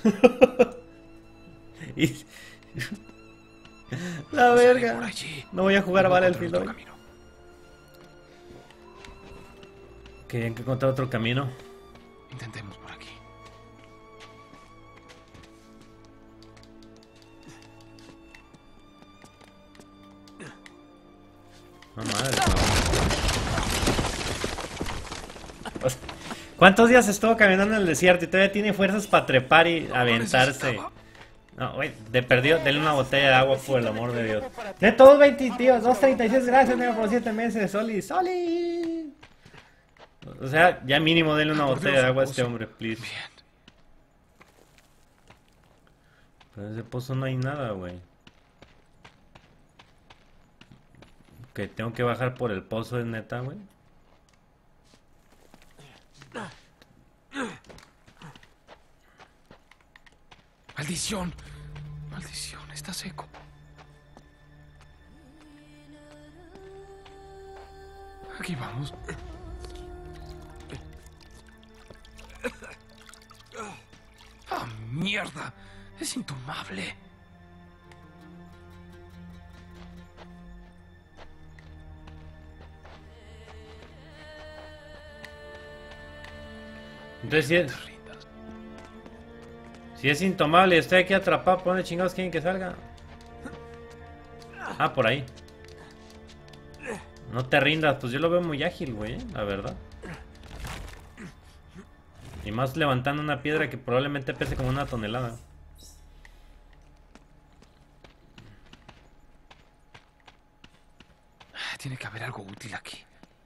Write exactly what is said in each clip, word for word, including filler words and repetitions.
Y... La verga. No voy a jugar a Battlefield hoy. Que hay que encontrar otro camino. Intentemos por aquí. No, madre. ¿Cuántos días estuvo caminando en el desierto y todavía tiene fuerzas para trepar y aventarse? No, güey, de perdió, denle una botella de agua por el amor de Dios. De todos veinte, tío, dos treinta y seis, gracias, negro, por siete meses, Soli, Soli. O sea, ya mínimo denle una botella de agua a este hombre, please. Pero en ese pozo no hay nada, güey. Que tengo que bajar por el pozo, es neta, güey. Maldición. Maldición, está seco. Aquí vamos. ¡Ah, mierda! Es intomable. Entonces si es, si es intomable y estoy aquí atrapado, ¿por dónde chingados quieren que salga? Ah, por ahí. No te rindas, pues yo lo veo muy ágil, güey, la verdad. Y más levantando una piedra que probablemente pese como una tonelada. Tiene que haber algo útil aquí.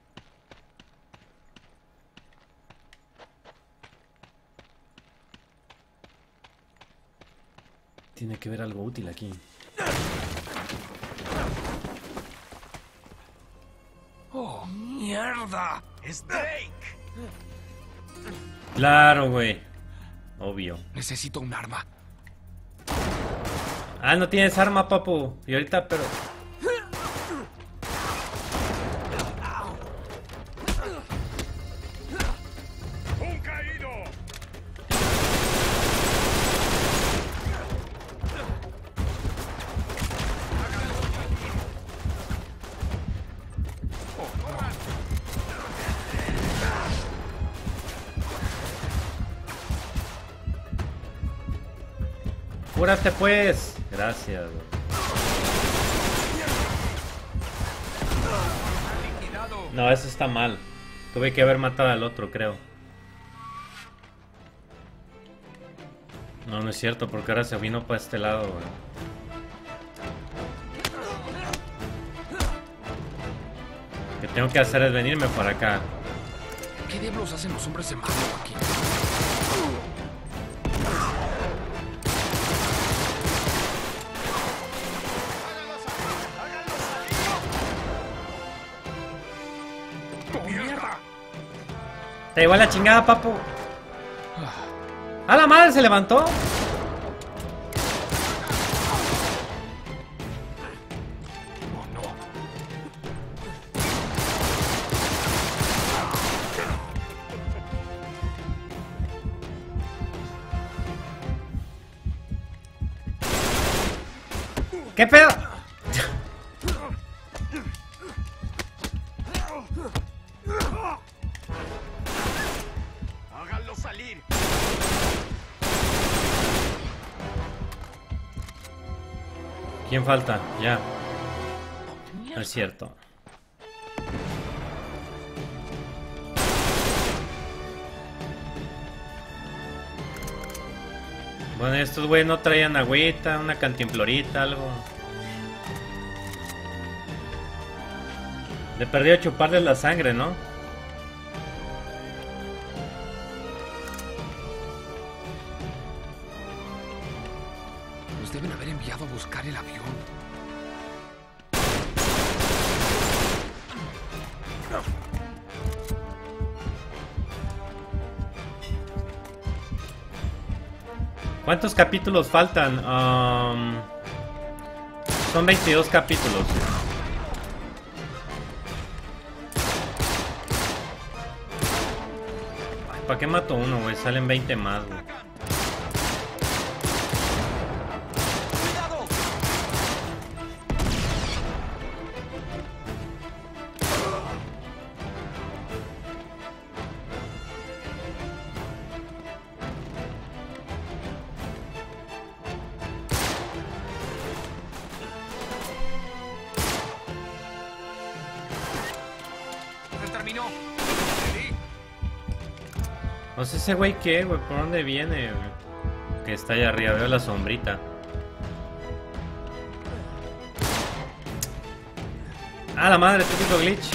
Tiene que haber algo útil aquí. ¡Oh, mierda! ¡Es Drake! Claro, güey. Obvio. Necesito un arma. Ah, no tienes arma, papu. Y ahorita, pero... ¡Un caído! Cúrate, pues. Gracias, güey. No, eso está mal. Tuve que haber matado al otro, creo. No, no es cierto, porque ahora se vino para este lado, güey. Lo que tengo que hacer es venirme para acá. ¿Qué diablos hacen los hombres de malo aquí? Te llevó a la chingada, papu. ¡A la madre! Se levantó. Oh, no. ¿Qué pedo? ¡Háganlo salir! ¿Quién falta? Ya. No es cierto. Bueno, estos güeyes no traían agüita, una cantimplorita, algo. Le perdió a chuparles la sangre, ¿no? Nos deben haber enviado a buscar el avión. ¿Cuántos capítulos faltan? Um, son veintidós capítulos. Ay, ¿para qué mato uno, güey? Salen veinte más, güey. camino. No sé ese güey qué, güey, por dónde viene, güey. Que está allá arriba, veo la sombrita. Ah, la madre, típico glitch.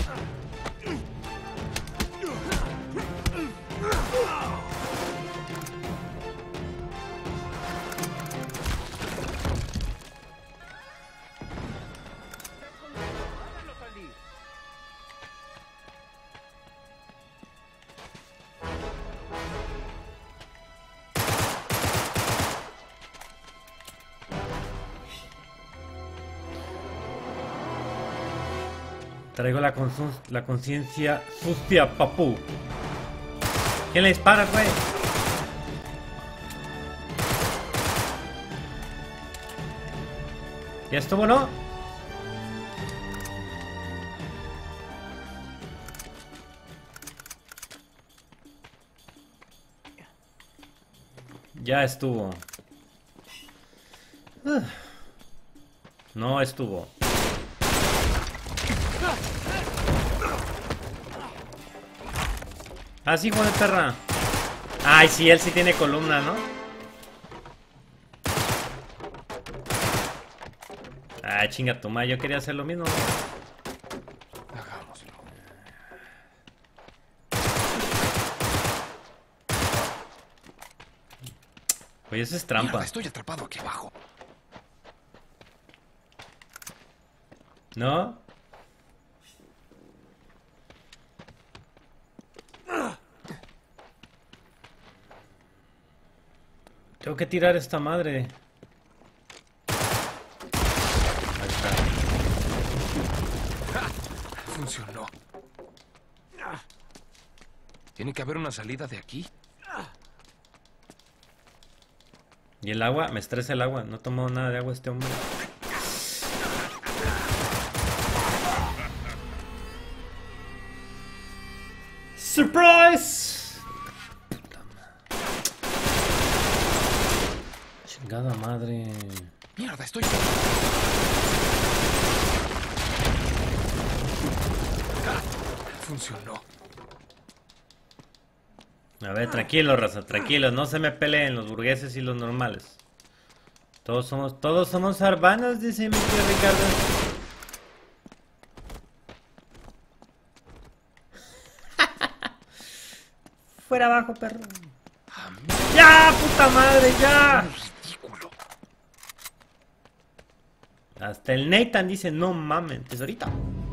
Traigo la consci- la conciencia sucia, papu. ¿Quién le dispara, güey? ¿Ya estuvo, no? Ya estuvo. Ugh. No estuvo. Ah, sí, hijo de perra. Ay, sí, él sí tiene columna, ¿no? Ah, chinga tu madre, yo quería hacer lo mismo. Hagámoslo. Oye, eso es trampa. Mierda, estoy atrapado aquí abajo. ¿No? Tengo que tirar esta madre. Ahí está. Funcionó. Tiene que haber una salida de aquí. Y el agua, me estresa el agua. No he tomado nada de agua este hombre. ¡Surprise! Chingada madre. Mierda, estoy... Funcionó. A ver, tranquilo, raza, tranquilo. No se me peleen los burgueses y los normales. Todos somos, todos somos hermanos, dice mi tío Ricardo. Fuera abajo, perro. ¡Ya, puta madre, ya! Ridículo. Hasta el Nathan dice, no mames, tesorita.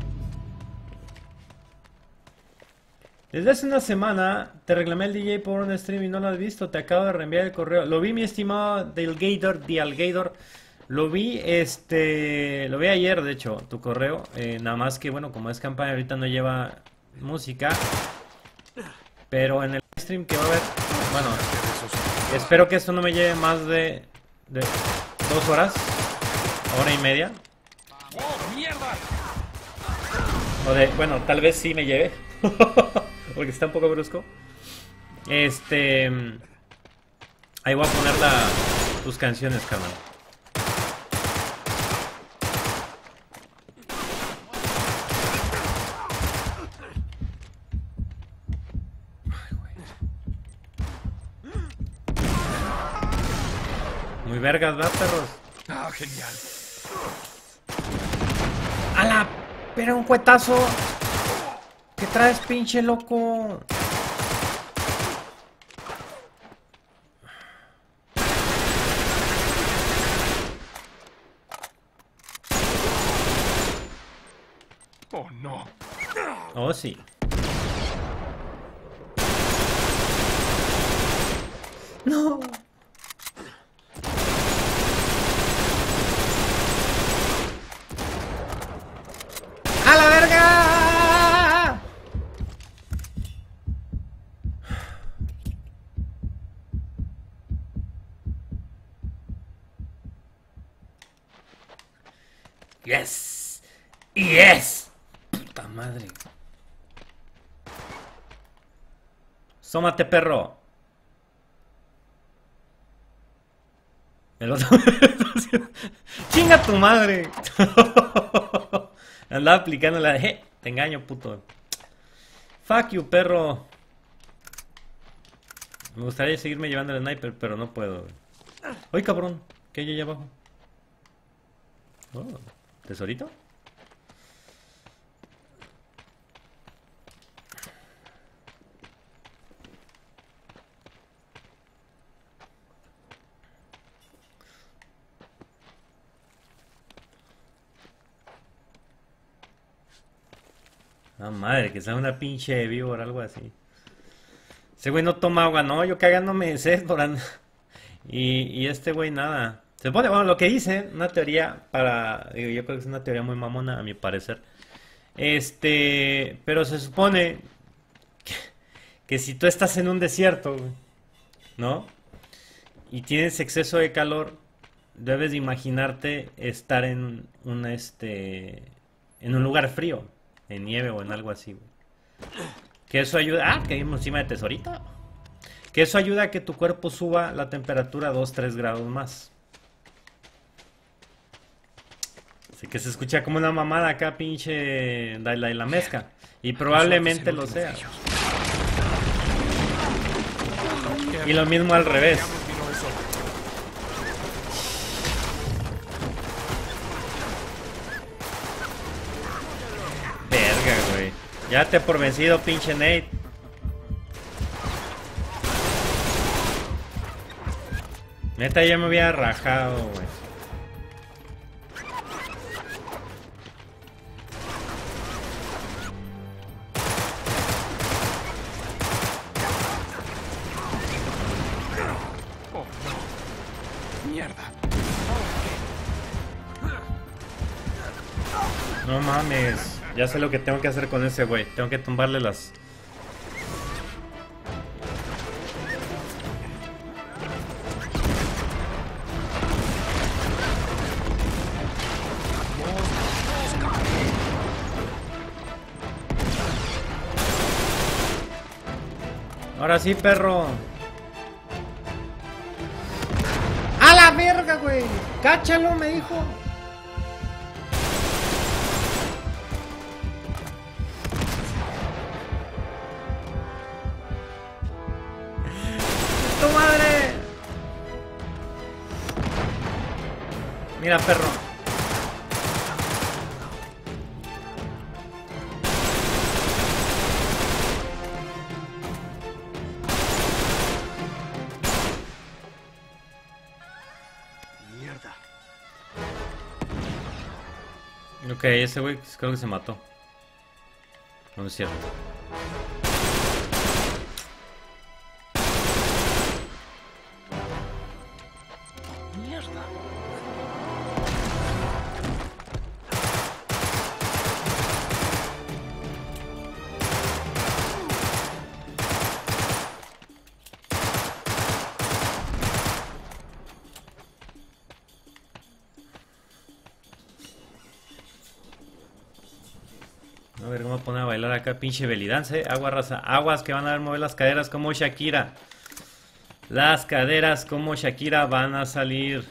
Desde hace una semana te reclamé el D J por un stream y no lo has visto. Te acabo de reenviar el correo. Lo vi, mi estimado Delgator, The Algator. Lo vi, este... Lo vi ayer, de hecho, tu correo. Eh, nada más que, bueno, como es campaña, ahorita no lleva música. Pero en el stream que va a haber... Bueno, espero que esto no me lleve más de... de dos horas. Hora y media. ¡Oh, mierda! O de... Bueno, tal vez sí me lleve. Porque está un poco brusco. Este... Ahí voy a poner la, tus canciones, carnal. Muy vergas, ¿verdad, perros? Ah, genial. ¡Hala! ¡Pero un cuetazo! ¿Qué traes, pinche loco? Oh, no. Oh, sí. No. ¡A la verga! Yes. Yes. Puta madre. Sómate, perro. El otro... ¡Chinga tu madre! Andaba aplicando la de... Eh, te engaño, puto. Fuck you, perro. Me gustaría seguirme llevando el sniper, pero no puedo. ¡Ay, cabrón! ¿Qué hay allá abajo? Oh, ¿tesorito? Ah, madre, que sea una pinche víbora, algo así. Ese güey no toma agua, no, yo cagándome de sed por andar. Y, y este güey nada. Se supone, bueno, lo que dice, una teoría para... Digo, yo creo que es una teoría muy mamona, a mi parecer. Este... Pero se supone que, que si tú estás en un desierto, güey, ¿no? Y tienes exceso de calor, debes de imaginarte estar en un, este... en un lugar frío. En nieve o en algo así, güey. Que eso ayuda... Ah, que hay encima de tesorito. Que eso ayuda a que tu cuerpo suba la temperatura a dos, tres grados más. Así que se escucha como una mamada acá, pinche Dalai la mezca. Y probablemente lo sea. Y lo mismo al revés. Verga, güey. Ya te por vencido, pinche Nate. Neta, ya me había rajado, güey. Oh, no. Mierda. No mames. Ya sé lo que tengo que hacer con ese güey. Tengo que tumbarle las... Ahora sí, perro. ¡A la verga, güey! ¡Cáchalo, me dijo! ¡Tu madre! Mira, perro. Ok, ese güey creo que se mató. No es cierto. Mierda. A ver, vamos a poner a bailar acá, pinche belly dance. Agua, raza. Aguas que van a ver mover las caderas como Shakira. Las caderas como Shakira van a salir.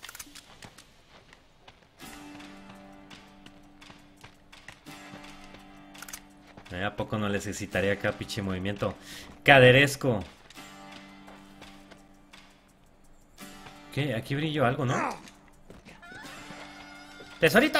¿Eh? ¿A poco no les excitaría acá, pinche movimiento caderesco? ¿Qué? Aquí brilló algo, ¿no? ¡Tesorito!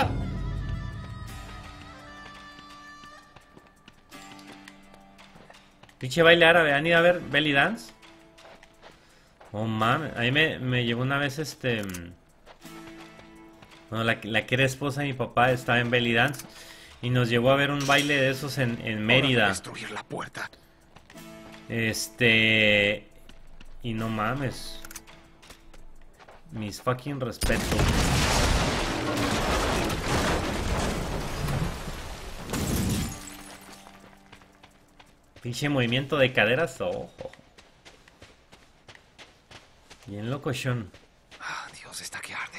Pinche baile árabe, ¿han ido a ver belly dance? Oh mames, ahí me, me llevó una vez este... Bueno, la, la que era esposa de mi papá estaba en belly dance y nos llevó a ver un baile de esos en, en Mérida. Destruir la puerta. Este... Y no mames. Mis fucking respetos. Pinche movimiento de caderas, ojo. Oh. Bien locochón. Ah, Dios, está que arde.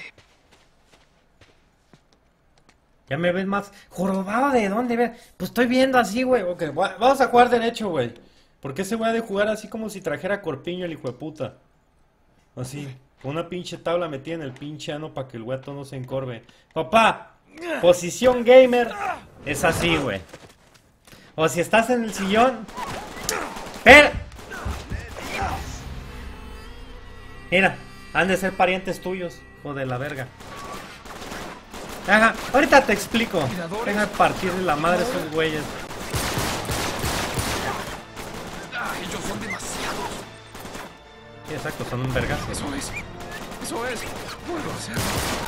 Ya me ves más jorobado. ¿De dónde? Ve? Pues estoy viendo así, güey. Ok, vamos a jugar derecho, güey. Porque ese güey ha de jugar así como si trajera corpiño el hijo de puta. Así, con una pinche tabla metida en el pinche ano para que el guato no se encorve. Papá, posición gamer es así, güey. O si estás en el sillón. ¡Per! Mira, han de ser parientes tuyos, hijo de la verga. Ajá, ahorita te explico. Venga a partir de la madre esos güeyes. Ah, ellos son demasiados. Sí, exacto, son un vergazo. Eso es. Eso es. Puedo hacerlo.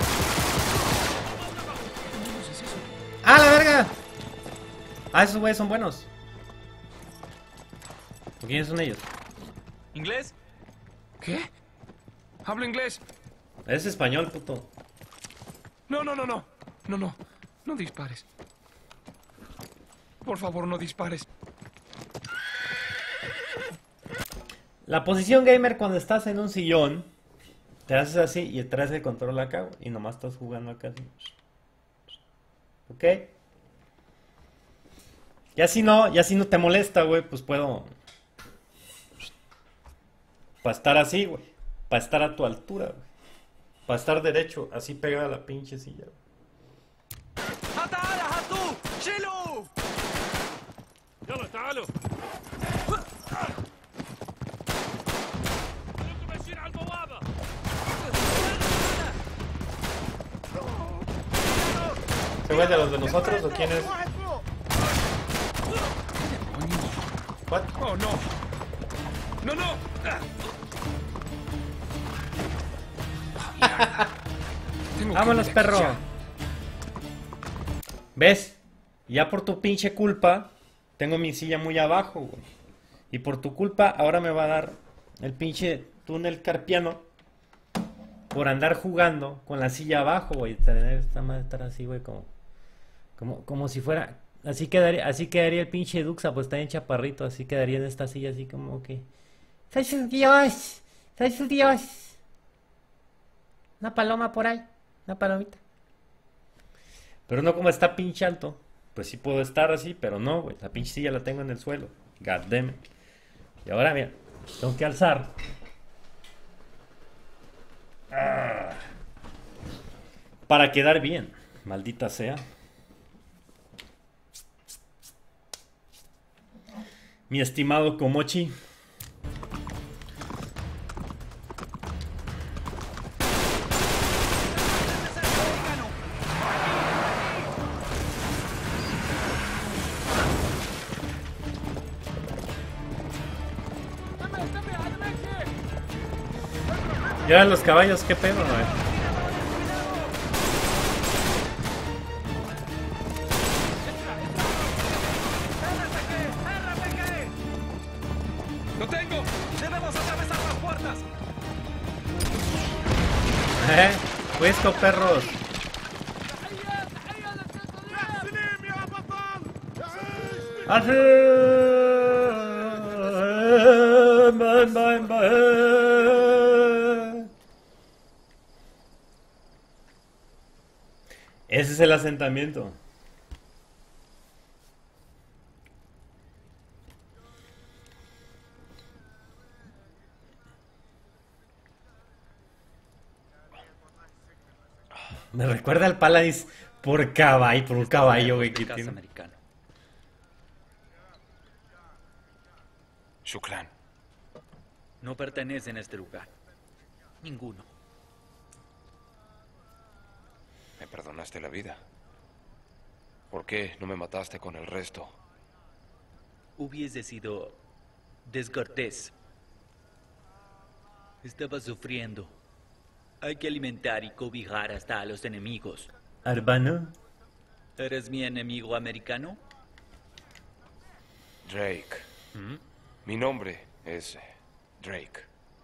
¿Qué es eso? ¡Ah, la verga! Ah, esos güeyes son buenos. ¿Quiénes son ellos? ¿Inglés? ¿Qué? Hablo inglés. Es español, puto. No, no, no, no. No, no. No dispares. Por favor, no dispares. La posición gamer cuando estás en un sillón, te haces así y traes el control acá, güey, y nomás estás jugando acá así. ¿Ok? Ya si no, ya si no te molesta, güey, pues puedo... Para estar así, güey. Para estar a tu altura, güey. Para estar derecho, así pegada a la pinche silla, güey. تعال هاتوه شيلوا يلا تعالوا انتم ماشيين على البوابه ¿Se güey de los de nosotros o quién es? What? Oh, no. No, no. Tengo que Vámonos, ir de aquí perro. ya. ¿Ves? Ya por tu pinche culpa, tengo mi silla muy abajo, güey. Y por tu culpa, ahora me va a dar el pinche túnel carpiano por andar jugando con la silla abajo, güey. Tener esta madre estar así, güey, como, como, como si fuera. Así quedaría, así quedaría el pinche Duxa, pues está en chaparrito, así quedaría en esta silla, así como que. ¡Soy su Dios! ¡Soy su Dios! Una paloma por ahí, una palomita. Pero no como está pinche alto. Pues sí puedo estar así, pero no, güey. La pinche silla la tengo en el suelo. God damn it. Y ahora, mira, tengo que alzar. Ah. Para quedar bien. Maldita sea. Mi estimado Komochi. Y ahora los caballos, qué pedo, güey. ¡Lo tengo! debemos atravesar las puertas Eh, puesto, perros. Así. Bam, bam, bam. Ese es el asentamiento. Me recuerda al Paladins por caballo, por un caballo, güey, que tiene. americano. Shukran. No pertenecen a este lugar. Ninguno. Me perdonaste la vida. ¿Por qué no me mataste con el resto? Hubiese sido descortés. Estaba sufriendo. Hay que alimentar y cobijar hasta a los enemigos. Arbano. ¿Eres mi enemigo americano? Drake. ¿Mm? Mi nombre es Drake.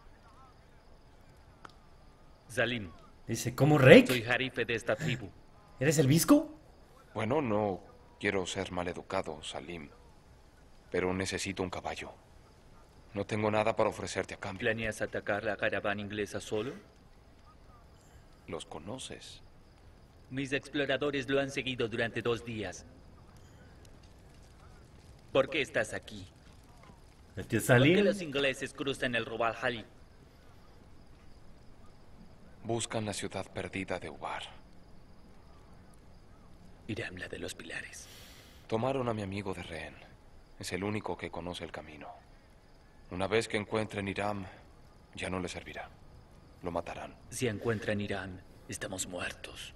Salim, Dice, ¿cómo soy Rake? jarife de esta tribu. ¿Eres el visco? Bueno, no quiero ser maleducado, Salim. Pero necesito un caballo. No tengo nada para ofrecerte a cambio. ¿Planeas atacar la caravana inglesa solo? ¿Los conoces? Mis exploradores lo han seguido durante dos días. ¿Por qué estás aquí? El tío ¿Por qué Salim. los ingleses cruzan el Rub al Khali? Buscan la ciudad perdida de Ubar. Iramla de los Pilares. Tomaron a mi amigo de rehén. Es el único que conoce el camino. Una vez que encuentren Hiram, ya no le servirá. Lo matarán. Si encuentran Irán, estamos muertos.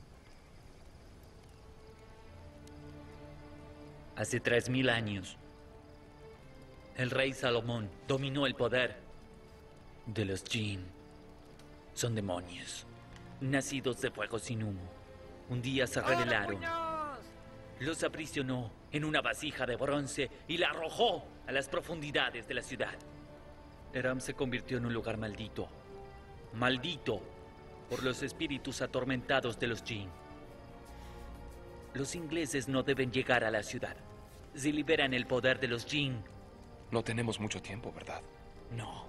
Hace tres mil años, el rey Salomón dominó el poder de los Jinn. Son demonios, nacidos de fuego sin humo. Un día se rebelaron. Los aprisionó en una vasija de bronce y la arrojó a las profundidades de la ciudad. Hiram se convirtió en un lugar maldito. Maldito por los espíritus atormentados de los Jinn. Los ingleses no deben llegar a la ciudad. Si liberan el poder de los Jinn... No tenemos mucho tiempo, ¿verdad? No.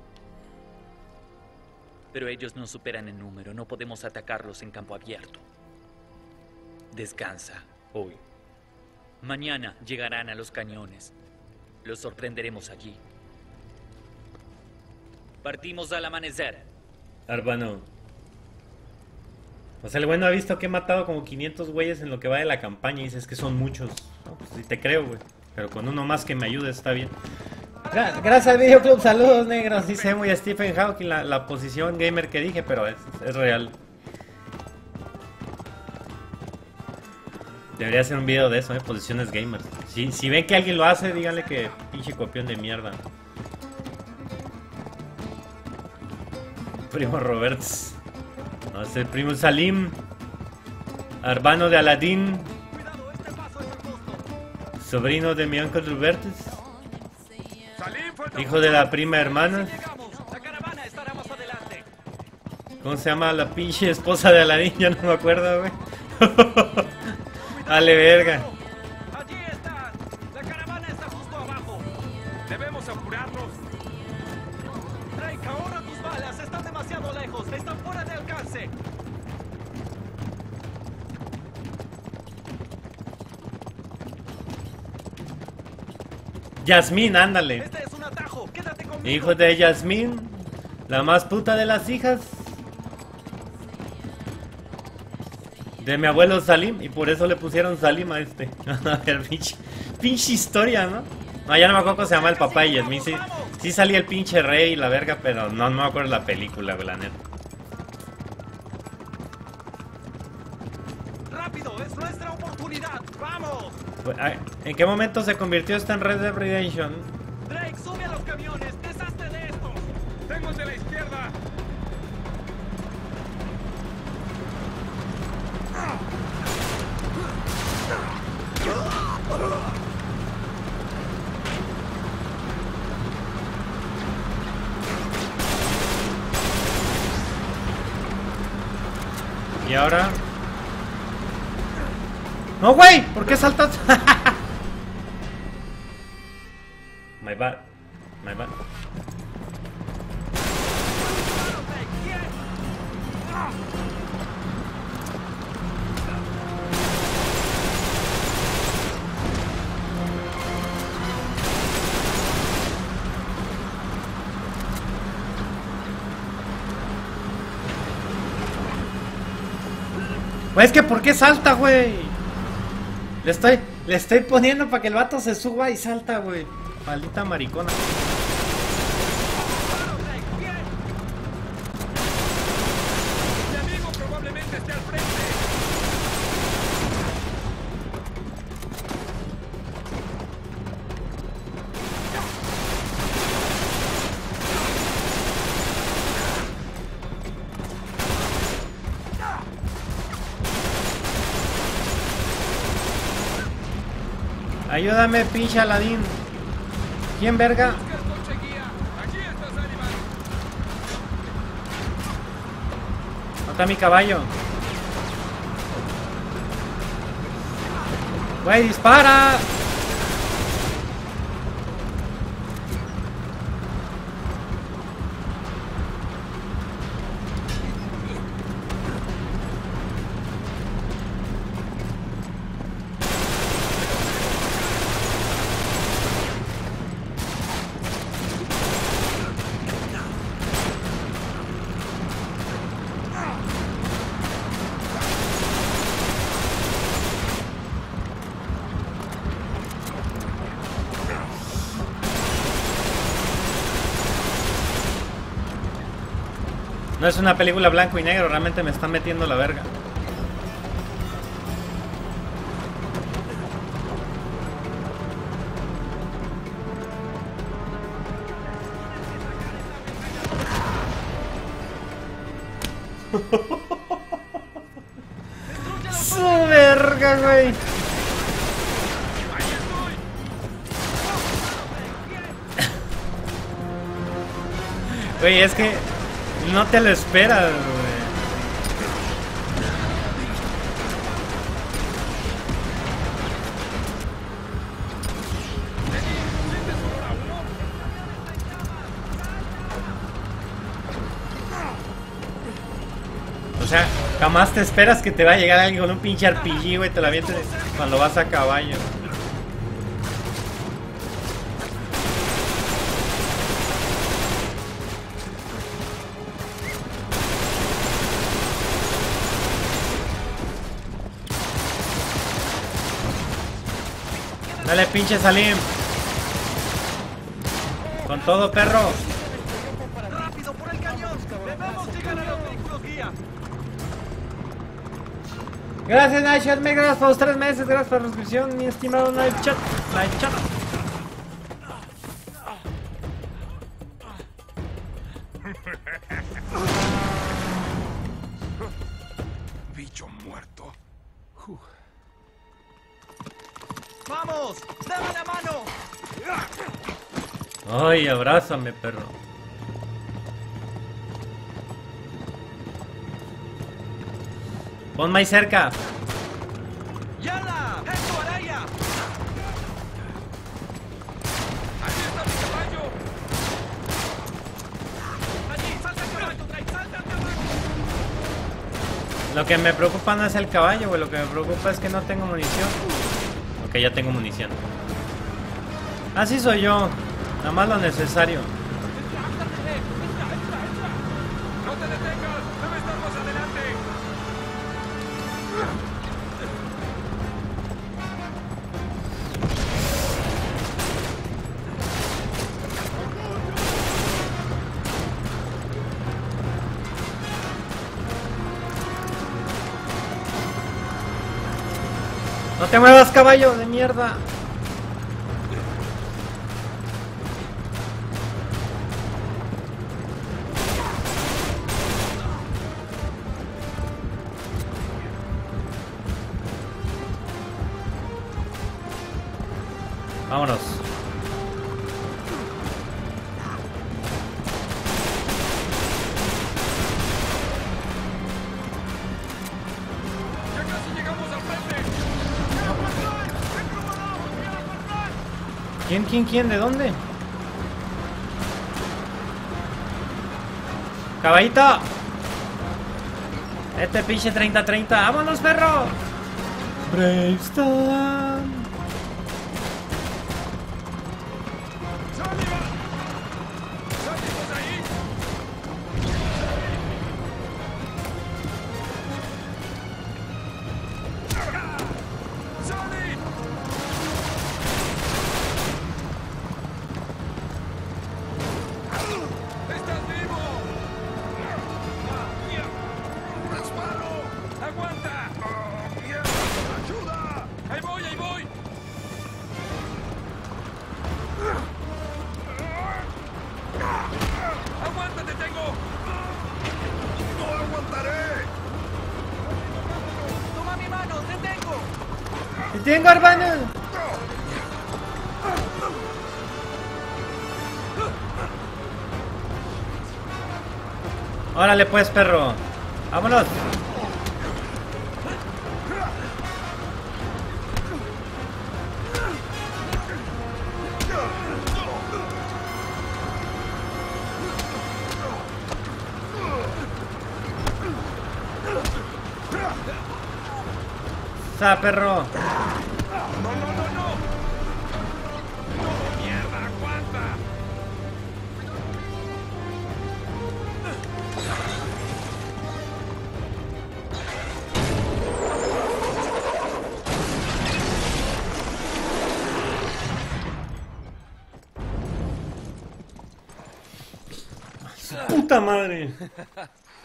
Pero ellos nos superan en número. No podemos atacarlos en campo abierto. Descansa hoy. Mañana llegarán a los cañones. Los sorprenderemos allí. Partimos al amanecer. Arbano. O sea, el bueno ha visto que he matado como quinientos güeyes en lo que va de la campaña y dices que son muchos. No, pues sí te creo, güey. Pero con uno más que me ayude está bien. Gra gracias al Videoclub, saludos negros. Dice muy a Stephen Hawking la, la posición gamer que dije, pero es, es real. Debería hacer un video de eso, eh, posiciones gamers. Si, si ven que alguien lo hace, díganle que pinche copión de mierda. Primo Roberts. No, es el primo Salim. Arbano de Aladín. Sobrino de mi uncle Robertus. Hijo de la prima hermana. ¿Cómo se llama la pinche esposa de Aladín? Ya no me acuerdo, güey. Dale, verga. Allí están. La caravana está justo abajo. Debemos apurarnos. Drake, ahora tus balas están demasiado lejos. Están fuera de alcance. Yasmín, ándale. Este es un atajo. Quédate conmigo. Hijo de Yasmín, la más puta de las hijas de mi abuelo Salim, y por eso le pusieron Salim a este. A ver, pinche, pinche historia, ¿no? No, ya no me acuerdo cómo se llama el papá de Yasmín. Sí, sí salía el pinche rey y la verga, pero no, no me acuerdo la película, güey, la neta. Rápido, es nuestra oportunidad. Vamos. ¿En qué momento se convirtió esto en Red Dead Redemption? Drake, sube a los camiones. Deshazte de estos. Tengo el de la izquierda. Y ahora... ¡No, güey! ¿Por qué saltas? My bad. My bad. Pues es que ¿por qué salta, güey? Le estoy, le estoy poniendo para que el vato se suba y salta, güey. Maldita maricona. Mi amigo probablemente esté al frente. Ayúdame, pinche Aladín. ¿Quién verga? ¿Dónde está mi caballo? ¡Güey, dispara! No es una película blanco y negro, realmente me están metiendo la verga. Su verga, güey. Güey, es que no te lo esperas, güey. O sea, jamás te esperas que te va a llegar alguien con un pinche R P G, güey, te la avientes cuando vas a caballo. Dale, pinche Salim. Con todo, perro. ¡Rápido por el cañón! ¡Debemos llegar a los vehículos guía! Gracias, Nightshot, me gracias por los tres meses, gracias por la suscripción, mi estimado Nightshot. Nightshot. Bicho muerto. Uf. ¡Vamos! ¡Dame la mano! Ay, abrázame, perro. Ponme ahí cerca. ¡Yala! ¡Esto, Araya! ¡Allí está mi caballo! ¡Allí! ¡Salta el caballo, Drake! ¡Salta el caballo! Lo que me preocupa no es el caballo, güey. Lo que me preocupa es que no tengo munición. Ok, ya tengo munición. Así soy yo. Nada más lo necesario. ¡No te detengas! ¡Debe estar más adelante! ¡No te muevas, caballo de mierda! Vámonos. ¡Ya casi llegamos al frente! ¿Quién, quién, quién? ¿De dónde? ¡Caballito! Este pinche treinta treinta. ¡Vámonos, perro! Bravestorm. ¡Salimos ahí! ¡Sally! ¡Estás vivo! ¡Disparo! ¡Aguanta! ¡Ayuda! ¡Ahí voy, ahí voy! ¡Aguanta, te tengo! ¡No aguantaré! ¡Toma mi mano, te tengo! ¡Te tengo, hermano! Órale pues, perro. Vámonos. ¡Sa, perro! ¡No, no, no, no! ¡No, mierda, aguanta! ¡Puta madre!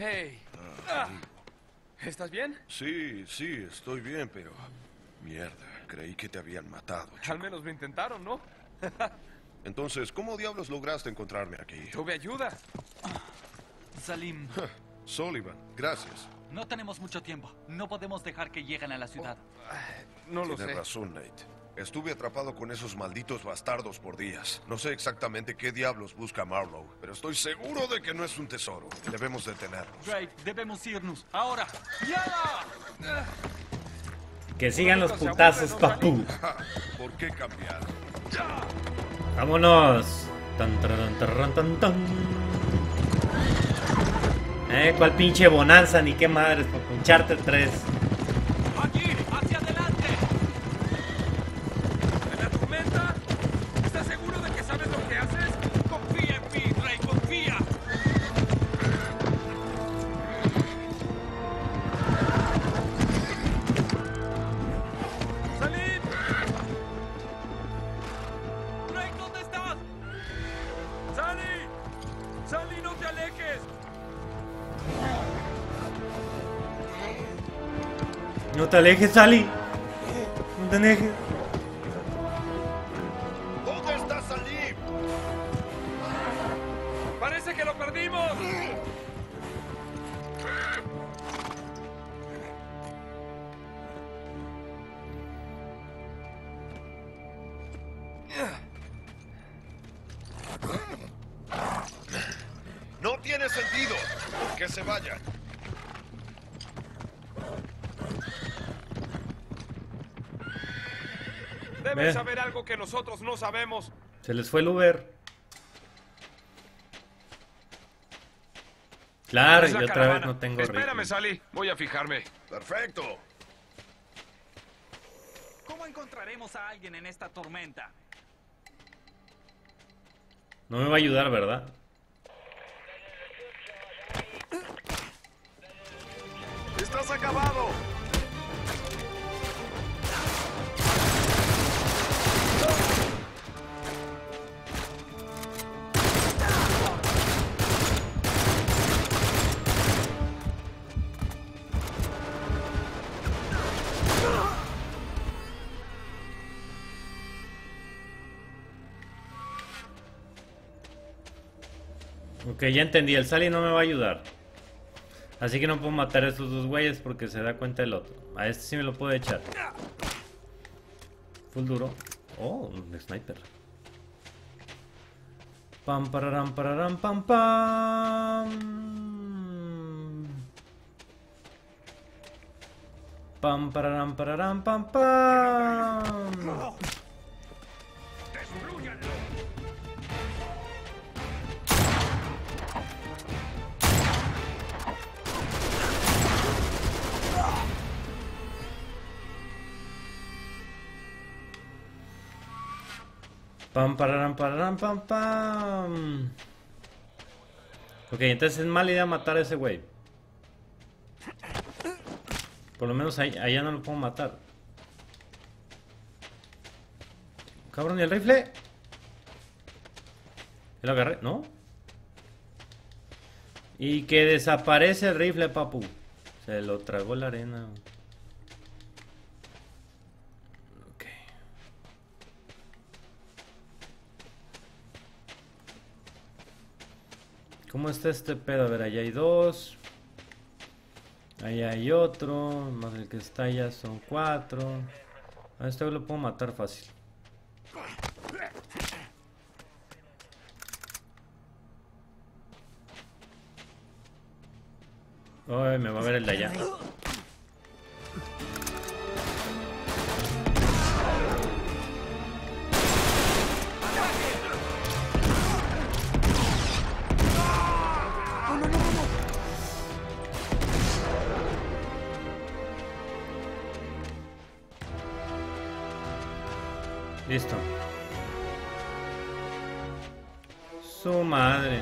Hey. Ah. ¿Estás bien? Sí, sí, estoy bien, pero... Mierda, creí que te habían matado, chico. Al menos lo intentaron, ¿no? Entonces, ¿cómo diablos lograste encontrarme aquí? Tuve ayuda. Salim, Sullivan, gracias. no tenemos mucho tiempo. No podemos dejar que lleguen a la ciudad. No lo Tienes sé. razón, Nate. Estuve atrapado con esos malditos bastardos por días. No sé exactamente qué diablos busca Marlowe, pero estoy seguro de que no es un tesoro. Debemos detenerlos. Drake, debemos irnos. ¡Ahora! ¡Ya! Que sigan los putazos, papu. ¿Por qué cambiar? Vámonos. Tan, taran, taran, tan, tan. Eh, cuál pinche bonanza, ni qué madres, para puncharte tres. ¡Aquí! ¡Hacia adelante! ¿En la tormenta? ¿Estás seguro de que sabes lo que haces? ¡Confía en mí, Drake! ¡Confía! ¡Salim! ¡Drake, ¿dónde estás? ¡Sally! ¡Sally, no te alejes! No te alejes, Sally. No te alejes. ¿Dónde está Salim? ¡Parece que lo perdimos! No tiene sentido. Que se vaya. Deben Ve. saber algo que nosotros no sabemos. Se les fue el Uber. Claro, Es y la otra caravana. vez no tengo Espérame, ritmo. Sally. Voy a fijarme. Perfecto. ¿Cómo encontraremos a alguien en esta tormenta? No me va a ayudar, ¿verdad? ¡Estás acabado! Ok, ya entendí. El Sally no me va a ayudar. Así que no puedo matar a estos dos güeyes porque se da cuenta el otro. A este sí me lo puedo echar. Full duro. Oh, un sniper. Pam, pararam, pararam, pam, pam. Pam, pararam, pararam, pam, pam. Pam, pararam, pararam, pam, pam. Ok, entonces es mala idea matar a ese güey. Por lo menos ahí, allá no lo puedo matar. Cabrón, ¿y el rifle? ¿Ya lo agarré? ¿No? Y que desaparece el rifle, papu. Se lo tragó la arena. Ok. ¿Cómo está este pedo? A ver, allá hay dos. Allá hay otro. Más el que está allá son cuatro. A este lo puedo matar fácil. Ay, me va a ver el de allá. Listo. Su madre.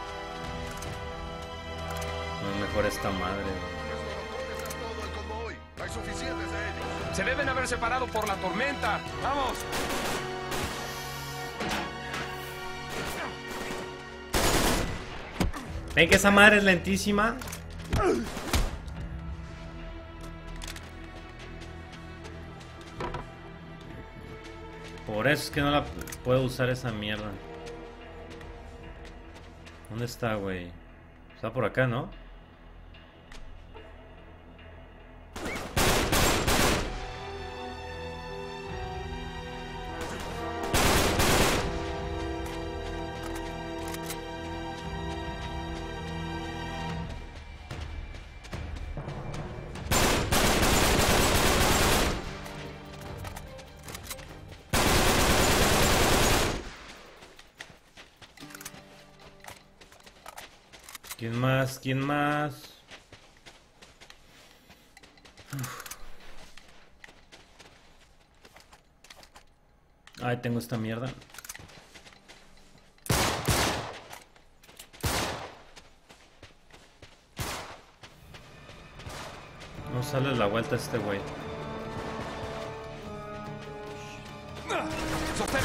No, mejor esta madre. ¿Dónde está todo el convoy? Hay suficientes de ellos. Se deben haber separado por la tormenta. ¡Vamos! ¿Ven que esa madre es lentísima? Por eso es que no la puedo usar esa mierda. ¿Dónde está, güey? Está por acá, ¿no? ¿Quién más? ¿Quién más? Uf. Ay, tengo esta mierda. No sale la vuelta este güey. ¡Sostén!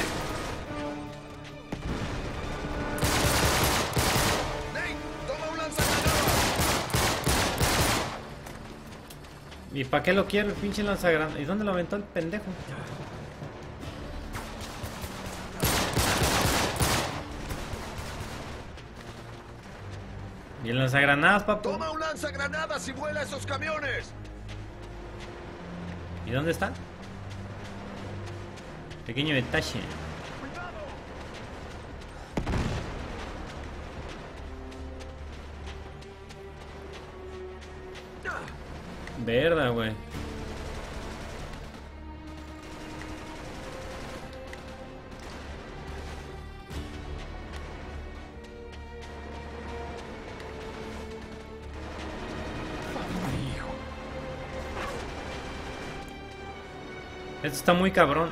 ¿Y para qué lo quiero el pinche lanzagranadas? ¿Y dónde lo aventó el pendejo? ¿Y el lanzagranadas, papu? ¡Toma un lanzagranadas y vuela esos camiones! ¿Y dónde está? Pequeño detalle. Verda, güey. Esto está muy cabrón.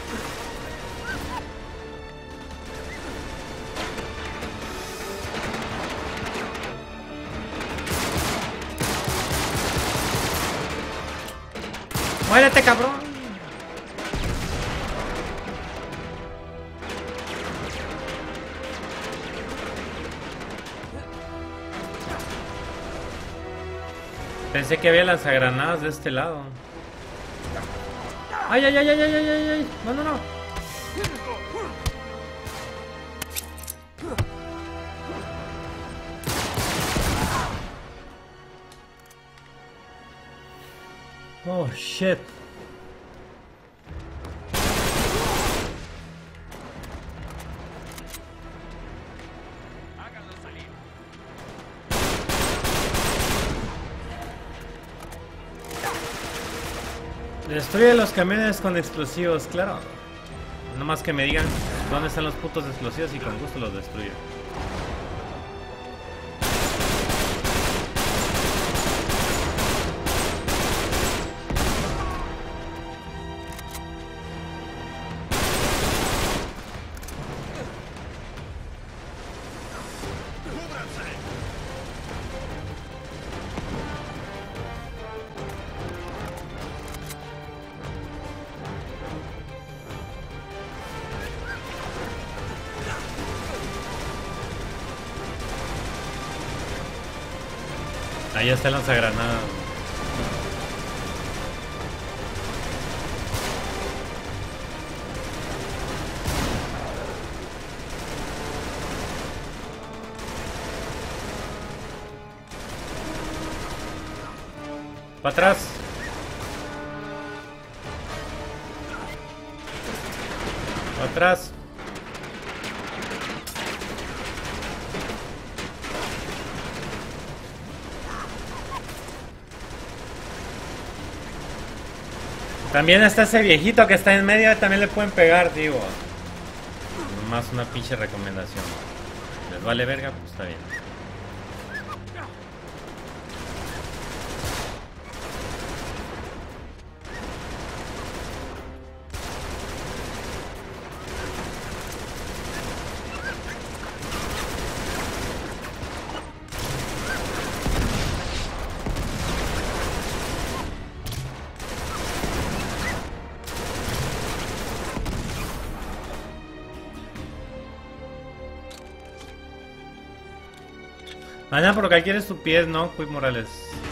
¡Muérete, cabrón! Pensé que había lanzagranadas de este lado. ¡Ay, ay, ay, ay, ay, ay, ay, ay! ¡No, no, no! Oh, shit. Háganlo salir. Destruye los camiones con explosivos, claro. No más que me digan dónde están los putos explosivos y con gusto los destruyo. Ahí está el lanzagranadas. Para atrás. Para atrás. También está ese viejito que está en medio, también le pueden pegar, digo. Más una pinche recomendación. ¿Les vale verga? Pues está bien. Mañana por cualquier estupidez, ¿no, Quick Morales?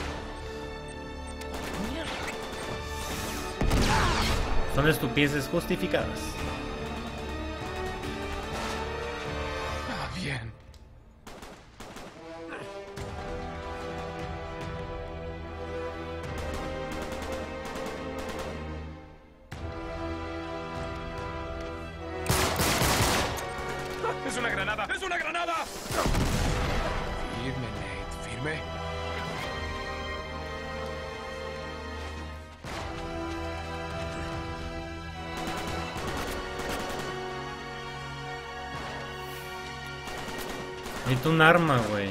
Son estupideces justificadas. Ah, bien. ¡Es una granada! ¡Es una granada! Firme, Nate, firme. Necesito un arma, güey.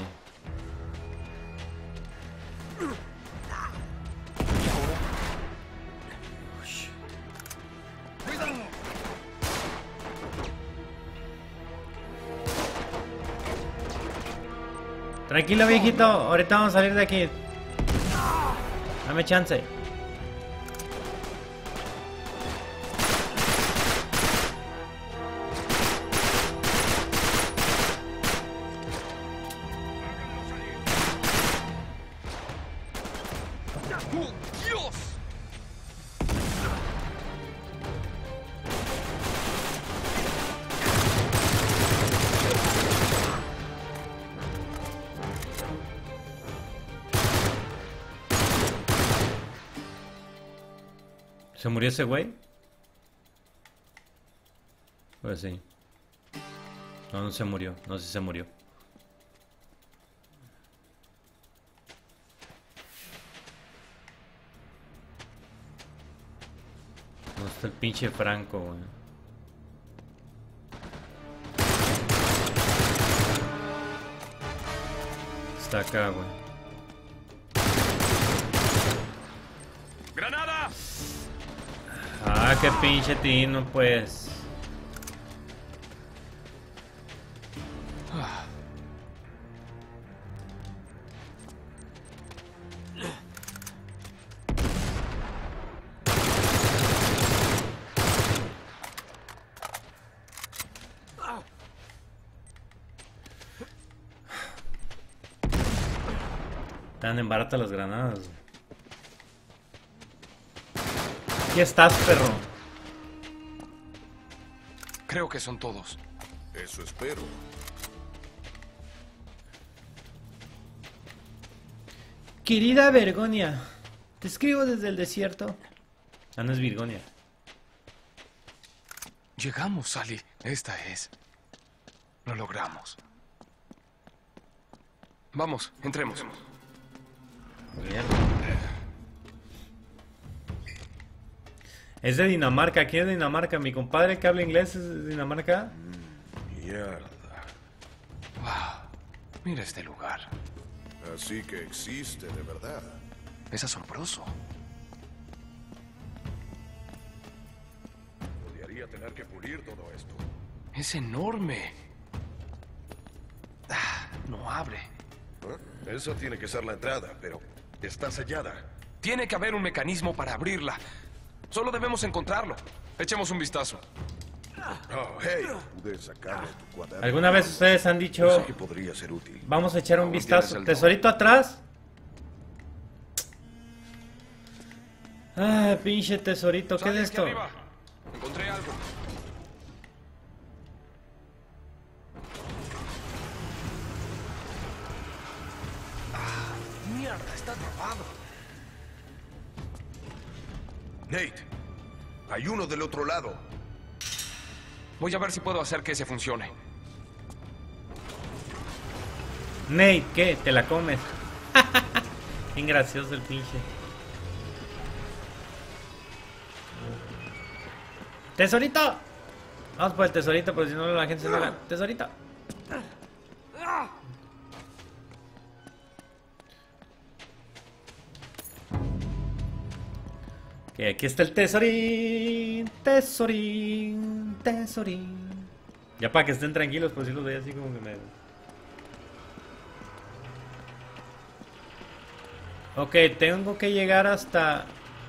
Tranquilo, viejito. Ahorita vamos a salir de aquí. Dame chance. ¡Oh, Dios! ¿Se murió ese güey? Pues sí. No, no se murió. No sé si se murió. No está el pinche Franco, güey. Está acá, güey. ¡Granada! Ah, qué pinche tino, pues. Están en barata las granadas. Aquí estás, perro. Creo que son todos. Eso espero. Querida Vergonia, te escribo desde el desierto. Ah, no es Virgonia. Llegamos, Sally. Esta es. Lo logramos. Vamos, entremos. Mierda. Es de Dinamarca. ¿Quién es de Dinamarca? Mi compadre que habla inglés es de Dinamarca. Mierda. Wow. Mira este lugar. Así que existe de verdad. Es asombroso. Odiaría tener que pulir todo esto. Es enorme. Ah, no abre. ¿Eh? Esa tiene que ser la entrada, pero está sellada. Tiene que haber un mecanismo para abrirla. Solo debemos encontrarlo. Echemos un vistazo. Oh, hey, pude sacarle tu cuaderno. ¿Alguna vez ustedes han dicho Pensé que podría ser útil. vamos a echar un Aún vistazo? tienes el ¿Tesorito atrás? Ah, pinche tesorito, ¿qué Sally, es aquí esto? arriba. Encontré algo. Ah, mierda, está atrapado. Nate, hay uno del otro lado. Voy a ver si puedo hacer que ese funcione. Nate, ¿qué? ¿Te la comes? Bien gracioso el pinche. ¡Tesorito! Vamos por el tesorito, porque si no la gente se enoja. ¡Tesorito! Ok, aquí está el tesorín. Tesorín. Tesorín. Ya para que estén tranquilos, pues si los veía así como que me... Ok, tengo que llegar hasta...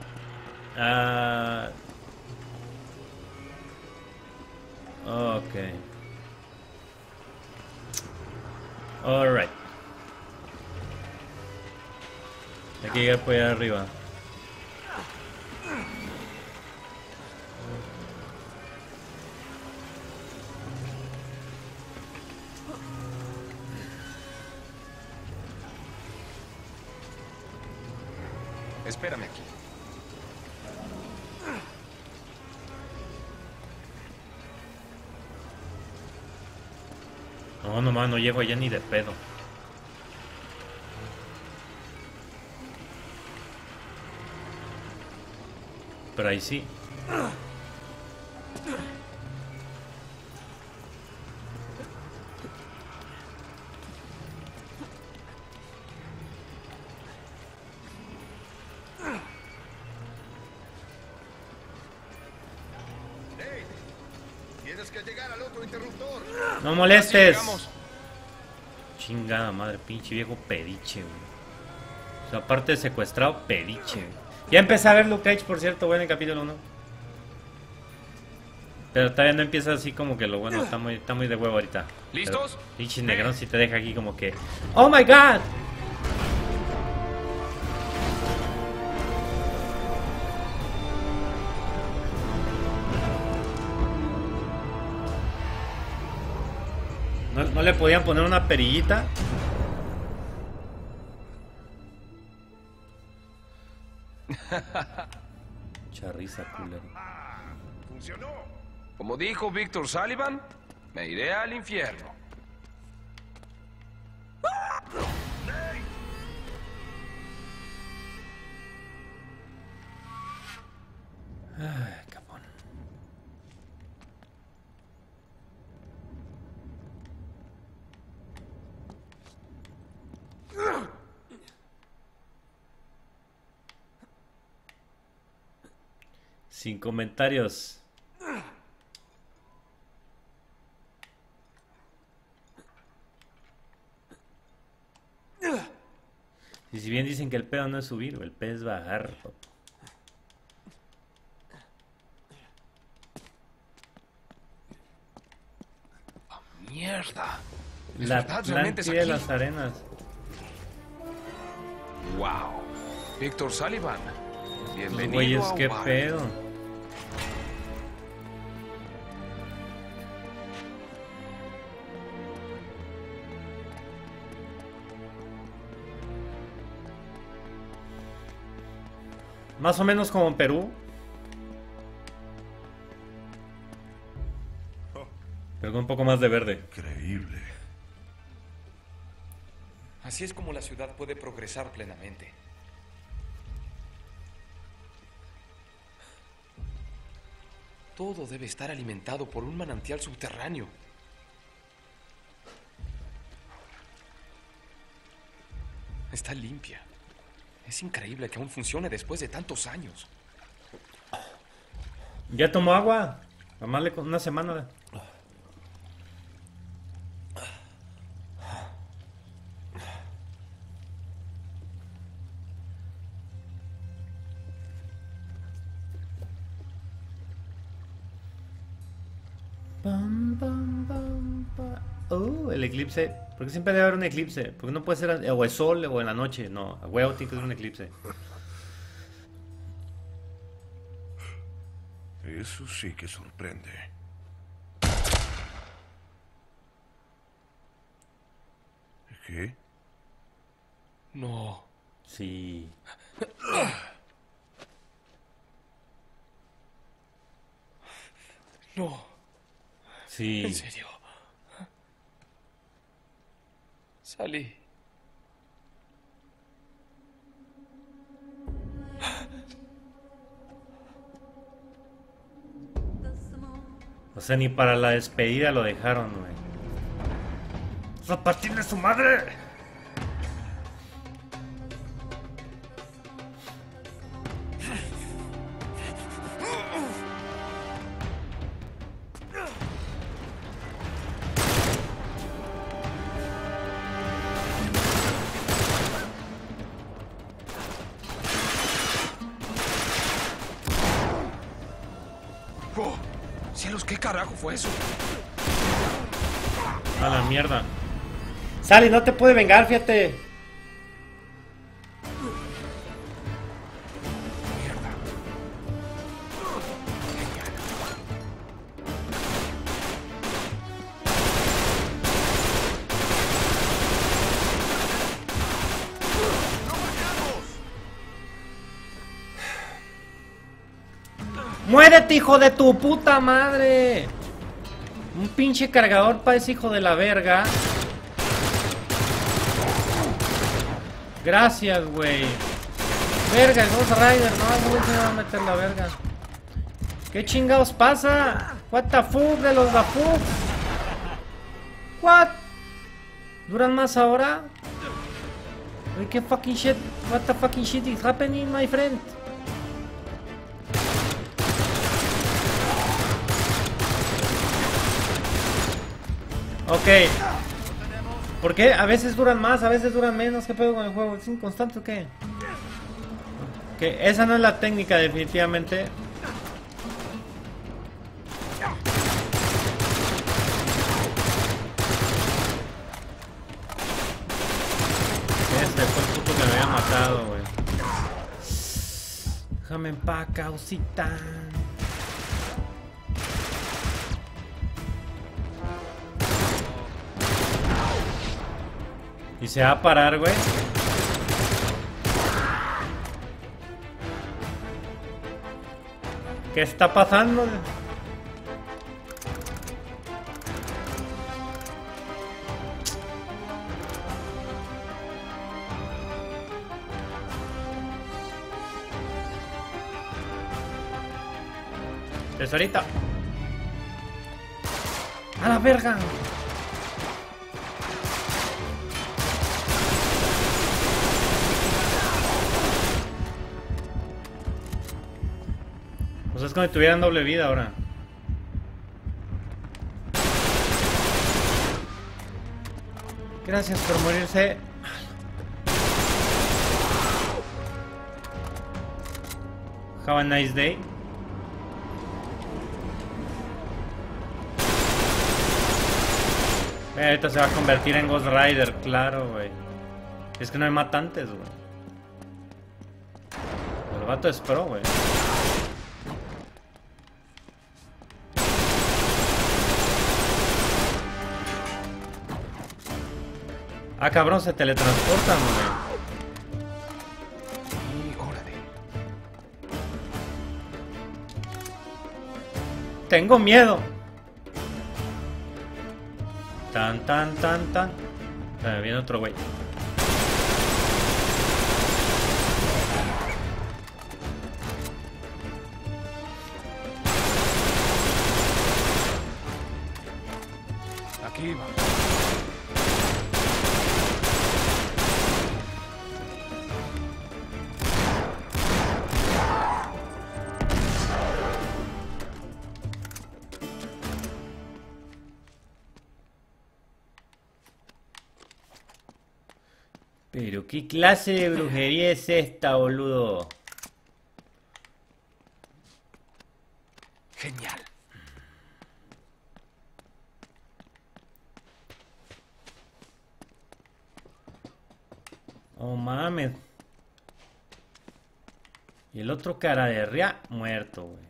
Uh... Ok. Alright. Hay que llegar por allá arriba. Espérame aquí. No, nomás no llego allá ni de pedo. Pero ahí sí. Hey, tienes que llegar al otro interruptor. No molestes. Llegamos. Chingada madre, pinche viejo pediche, güey. O sea, aparte de secuestrado, pediche, güey. Ya empecé a ver Luke Cage, por cierto, bueno, en el capítulo uno. Pero todavía no empieza así como que lo bueno, está muy, está muy de huevo ahorita. ¿Listos? Pero pinche negrón si te deja aquí como que... ¡Oh my god! ¿No, no le podían poner una perillita? Charriza culero. Funcionó. Como dijo Víctor Sullivan, me iré al infierno. Ay, cabrón. Sin comentarios. Y si bien dicen que el pedo no es subir, el pedo es bajar, papá. Mierda. ¿Es La verdad? ¿Realmente es Atlántida de aquí? las arenas. Wow. Víctor Sullivan. Bienvenido Güeyes, a qué Wally. pedo. Más o menos como en Perú. Pero con un poco más de verde. Increíble. Así es como la ciudad puede progresar plenamente. Todo debe estar alimentado por un manantial subterráneo. Está limpia. Es increíble que aún funcione después de tantos años. ¿Ya tomó agua? Nomás le con una semana. Pam, pam, pam, pam. Oh, el eclipse. ¿Por qué siempre debe haber un eclipse? Porque no puede ser o el sol o en la noche. No, a huevo tiene que ser un eclipse. Eso sí que sorprende. ¿Qué? No. Sí. No. Sí. ¿En serio? Salí. O sea, ni para la despedida lo dejaron, güey. ¡A partir de su madre! Oh, cielos, ¿qué carajo fue eso? A la mierda. Sally, no te puede vengar, fíjate. ¡Muérete, hijo de tu puta madre! Un pinche cargador para ese hijo de la verga. Gracias, güey. Verga, el Ghost Rider. No, no se va a meter la verga. ¿Qué chingados pasa? What the fuck de los da fuck? What? ¿Duran más ahora? ¿Qué fucking shit? What the fucking shit is happening, my friend? Ok. ¿Por qué? A veces duran más, a veces duran menos. ¿Qué pedo con el juego? ¿Es inconstante o qué? Que esa no es la técnica, definitivamente. Este fue el puto que me había matado, güey. Déjame en paz, causita. Y se va a parar, güey. ¿Qué está pasando? Tesorito. ¡A la verga! Pues es como si tuvieran doble vida ahora. Gracias por morirse. Have a nice day. Eh, ahorita se va a convertir en Ghost Rider, claro, güey. Es que no hay matantes, güey. El vato es pro, güey. Ah, cabrón, se teletransportan, güey. Tengo miedo. Tan, tan, tan, tan. Eh, viene otro güey. Aquí va. Pero qué clase de brujería es esta, boludo. Genial. Oh mames. Y el otro cara de ria muerto, güey.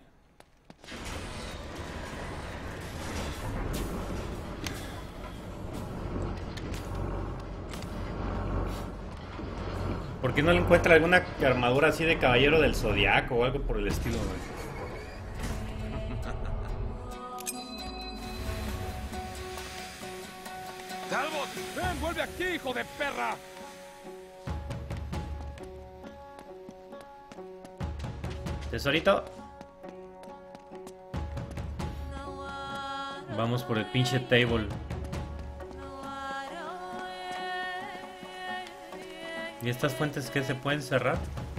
¿Por qué no le encuentra alguna armadura así de caballero del zodiaco o algo por el estilo, güey? ¡Talbot! ¡Ven, vuelve aquí, hijo de perra! Tesorito. Vamos por el pinche table. ¿Y estas fuentes que se pueden cerrar?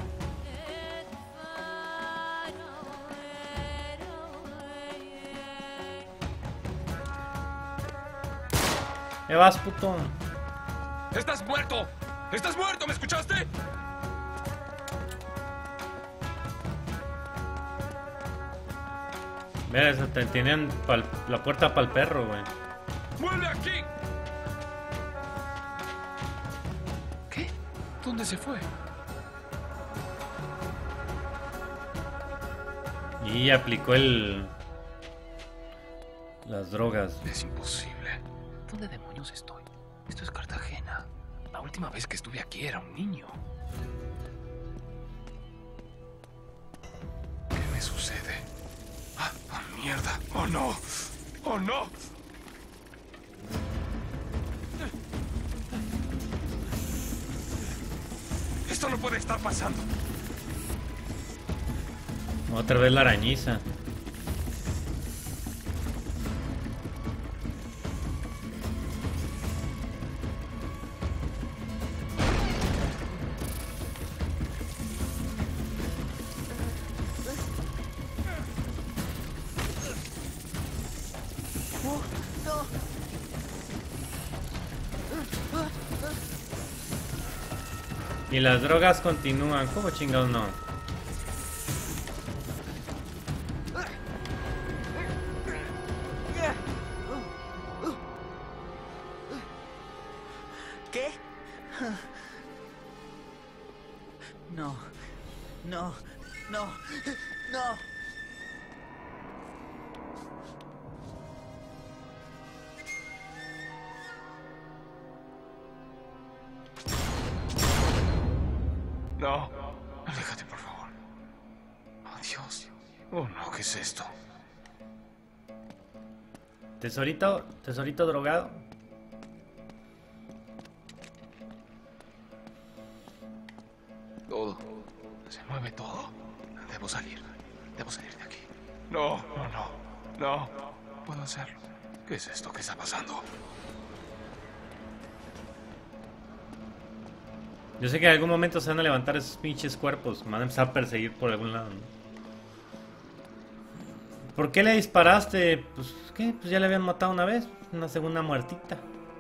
¿Qué vas, puto? ¡Estás muerto! ¡Estás muerto! ¿Me escuchaste? Mira, eso, te tenían pal, la puerta para el perro, güey. ¡Vuelve aquí! ¿Qué? ¿Dónde se fue? Y aplicó el... las drogas. Es imposible. ¿Dónde demonios estoy? Esto es Cartagena. La última vez que estuve aquí era un niño. ¿Qué me sucede? Mierda. Oh no. Oh no. Esto no puede estar pasando. Otra vez la arañiza. Y las drogas continúan. ¿Cómo chingados no? ¿Qué? No, no, no, no. No. Aléjate, por favor. Oh, Dios. Oh, no, ¿qué es esto? Tesorito, tesorito drogado. Todo. Se mueve todo. Debo salir. Debo salir de aquí. No, no, no. No. Puedo hacerlo. ¿Qué es esto? ¿Qué está pasando? Yo sé que en algún momento se van a levantar esos pinches cuerpos. Me van a empezar a perseguir por algún lado, ¿no? ¿Por qué le disparaste? Pues, ¿qué? Pues ya le habían matado una vez. Una segunda muertita.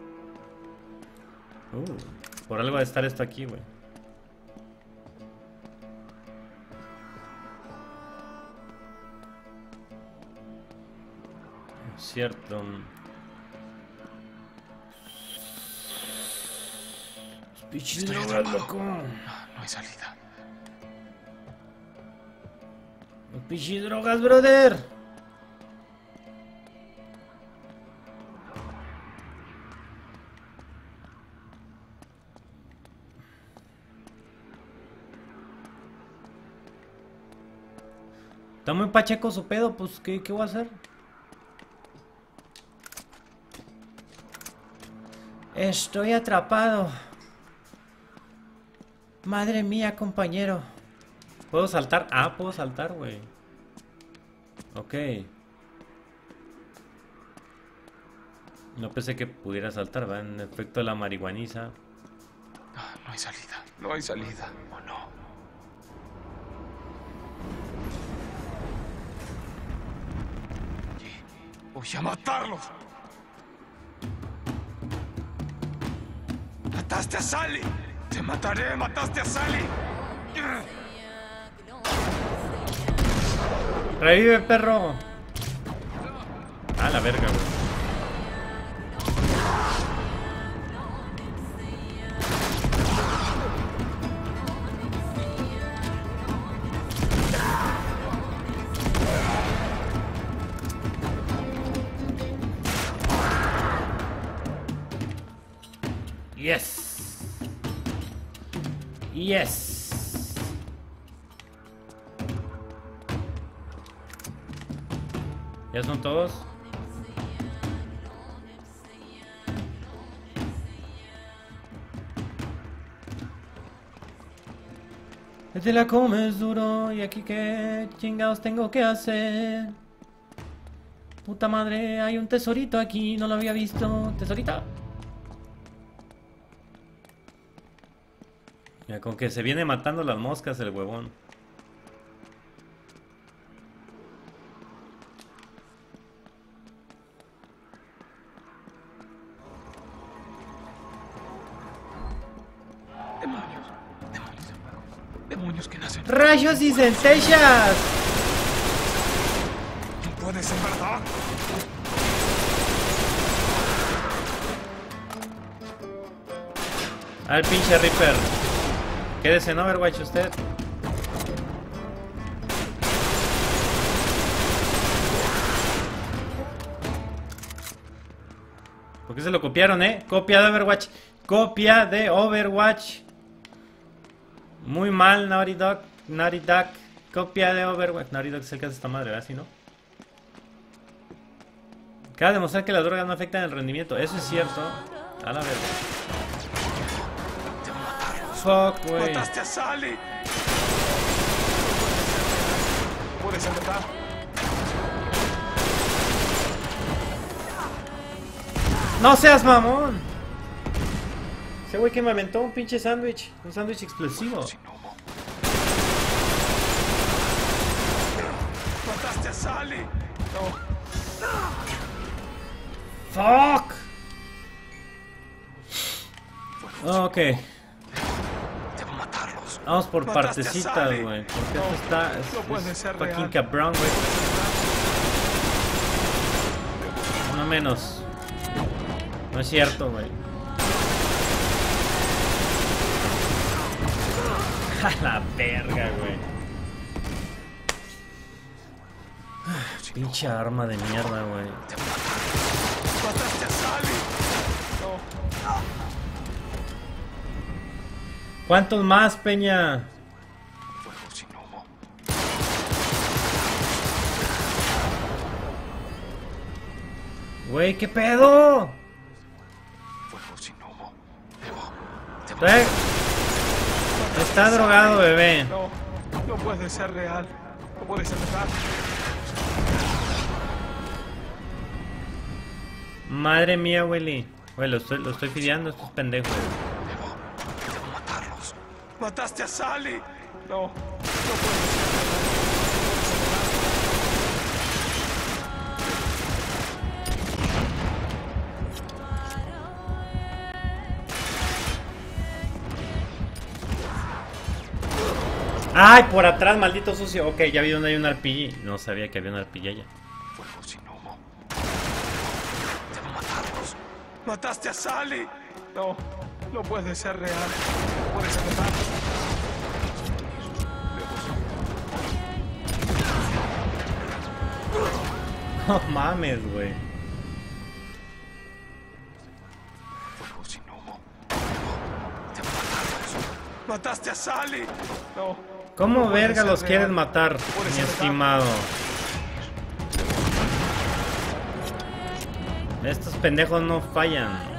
Uh, por algo de estar esto aquí, güey. Cierto. Pinches Estoy drogas, atrapado. loco. No, no hay salida. Pinches drogas, brother. Está muy pacheco su pedo, pues ¿qué, qué voy a hacer? Estoy atrapado. Madre mía, compañero. ¿Puedo saltar? Ah, puedo saltar, güey. Ok. No pensé que pudiera saltar, ¿verdad? En efecto, la marihuaniza. No, no hay salida. No hay salida. Oh, no. Voy a matarlos. Mataste a Sally. Te mataré. Mataste a Sally. ¡Revive, perro! Ah, la verga, güey. Yes. Yes. ¿Ya son todos? Te la comes duro y aquí qué chingados tengo que hacer. Puta madre, hay un tesorito aquí, no lo había visto. ¿Tesorito? Ya, con que se viene matando las moscas el huevón. Demonios. Demonios. Demonios que nacen. ¡Rayos y centellas! No puede ser verdad. Al pinche Reaper. Quédese en Overwatch usted. ¿Por qué se lo copiaron, eh? Copia de Overwatch. Copia de Overwatch. Muy mal, Naughty Dog. Naughty Dog. Copia de Overwatch. Naughty Dog es el que hace esta madre, ¿verdad? ¿Sí, no? Acaba de demostrar que las drogas no afectan el rendimiento. Eso es cierto. A la verga. Fuck, güey. ¡Mataste a Sally! Puede ser verdad. ¡No seas mamón! Ese güey que me aventó un pinche sándwich. Un sándwich explosivo. ¡Mataste a Sally! No. ¡Fuck! Ok. Debo matarlos. Vamos por Mataste a partecitas, Sally. güey. Porque No, esto está. Es, no puede es ser fucking real. cabrón, güey. No menos. No es cierto, güey. A la verga, güey. Pinche arma de mierda, güey. ¡Mataste a Sally! No. ¿Cuántos más, Peña? Fuego sin humo. Güey, ¿qué pedo? Fuego sin humo. Debo. Debo. ¿Eh? Está drogado, bebé. No. No puede ser real. No puede ser verdad. Madre mía, Willy. Güey, lo estoy, lo estoy fideando a estos pendejos. Debo. Debo matarlos. ¡Mataste a Sally! No. No puede ser. ¡Ay, por atrás, maldito sucio! Ok, ya vi dónde hay un R P G. No sabía que había un R P G allá. Fuego sin humo. Debo matarlos. ¡Mataste a Sally! No. No puede ser real. No puede ser verdad. No mames, güey. Fuego sin humo. Debo matarlos. ¡Mataste a Sally! No. ¿Cómo No puede verga ser los real. quieres matar, puede mi ser verdad. estimado? Estos pendejos no fallan.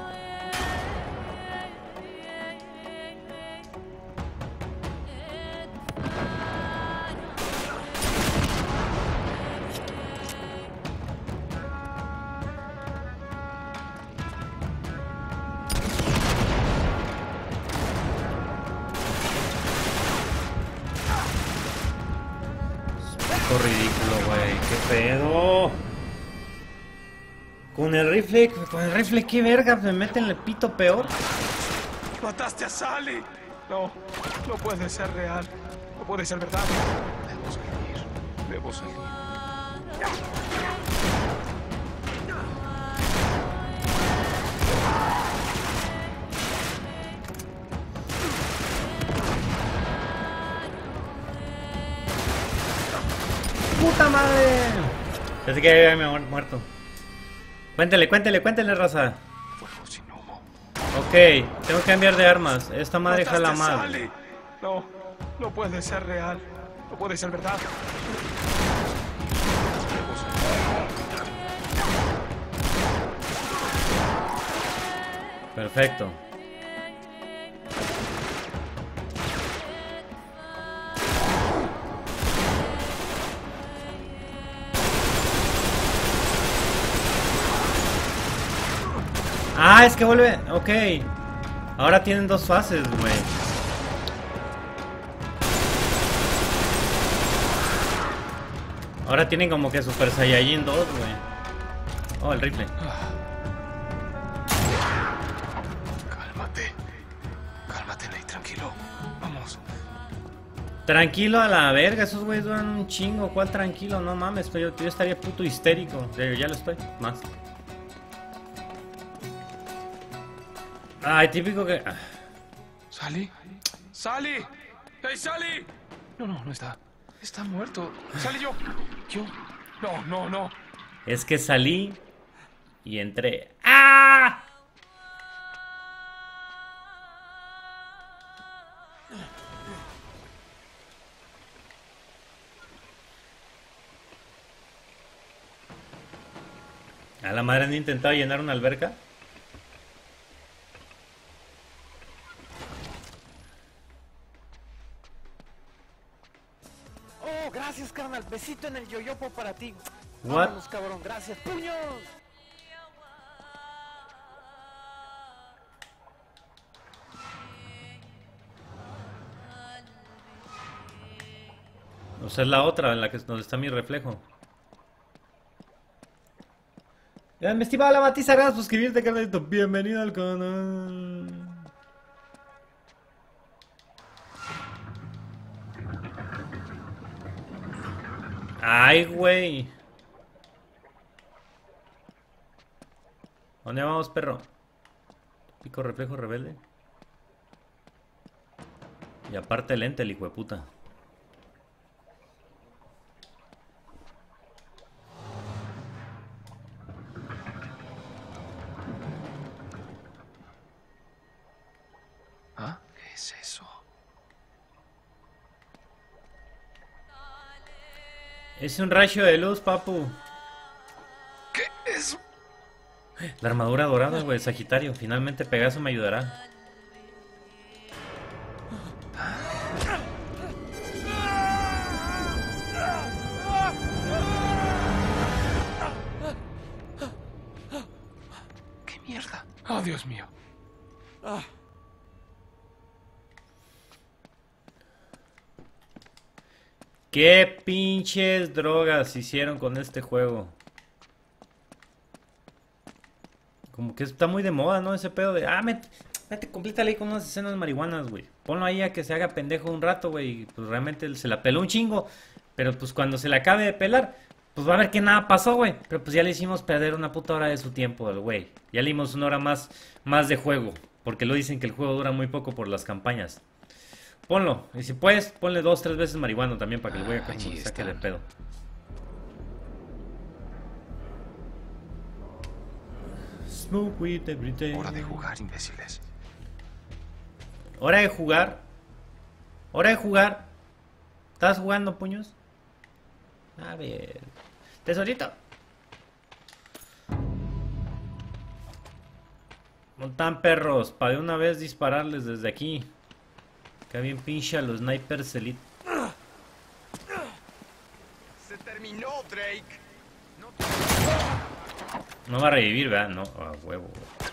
Ridículo, güey. ¿Qué pedo? Con el rifle, con el rifle, ¿qué verga? Me meten el pito peor. ¡Mataste a Sally! No, no puede ser real. No puede ser verdad. Debo salir. Debo salir. ¡Puta madre! Pensé que ya me había muerto. Cuéntele, cuéntele, cuéntele, raza. Fuego sin humo. Ok, tengo que cambiar de armas. Esta madre ¡Mataste jala a mal. Sally! No, no puede ser real. No puede ser verdad. Perfecto. Ah, es que vuelve. Ok. Ahora tienen dos fases, güey. Ahora tienen como que Super Saiyajin dos, güey. Oh, el rifle. Cálmate. Cálmate, Nate, tranquilo. Vamos. Tranquilo a la verga, esos güeyes duran un chingo. ¿Cuál tranquilo? No mames, pero yo, yo estaría puto histérico. Ya, ya lo estoy, más. Ay, típico que... ¿Sally? ¡Sally! ¡Hey, Sally! No, no, no está. Está muerto. ¡Sally, yo! ¿Yo? No, no, no. Es que salí y entré. ¡Ah! A la madre han intentado llenar una alberca. Oh, gracias, carnal. Besito en el yoyopo para ti. What? Vámonos, cabrón. Gracias. ¡Puños! O sea, es la otra en la que donde está mi reflejo. Ya, mi estimada la Matiza, gracias por suscribirte, carnalito. Bienvenido al canal. Ay, güey. ¿Dónde vamos, perro? Pico reflejo rebelde. Y aparte lente, el hijo de puta. ¿Ah? ¿Qué es eso? Es un rayo de luz, papu. ¿Qué es? La armadura dorada, güey, Sagitario. Finalmente Pegaso me ayudará. ¿Qué mierda? Oh, Dios mío. ¿Qué pinches drogas hicieron con este juego? Como que está muy de moda, ¿no? Ese pedo de... Ah, mete, mete, complítale ahí con unas escenas marihuanas, güey. Ponlo ahí a que se haga pendejo un rato, güey. Y pues realmente se la peló un chingo. Pero pues cuando se la acabe de pelar, pues va a ver que nada pasó, güey. Pero pues ya le hicimos perder una puta hora de su tiempo al güey. Ya le dimos una hora más, más de juego. Porque lo dicen que el juego dura muy poco por las campañas. Ponlo. Y si puedes, ponle dos, tres veces marihuana también para que el güey acá se saque de pedo. Smoke weed every day. Hora de jugar, imbéciles. Hora de jugar. Hora de jugar. ¿Estás jugando, puños? A ver. Tesorito. Montan perros. Para de una vez dispararles desde aquí. Que bien pinche a los snipers elite. Se terminó, Drake. No va a revivir, ¿verdad? No, a huevo.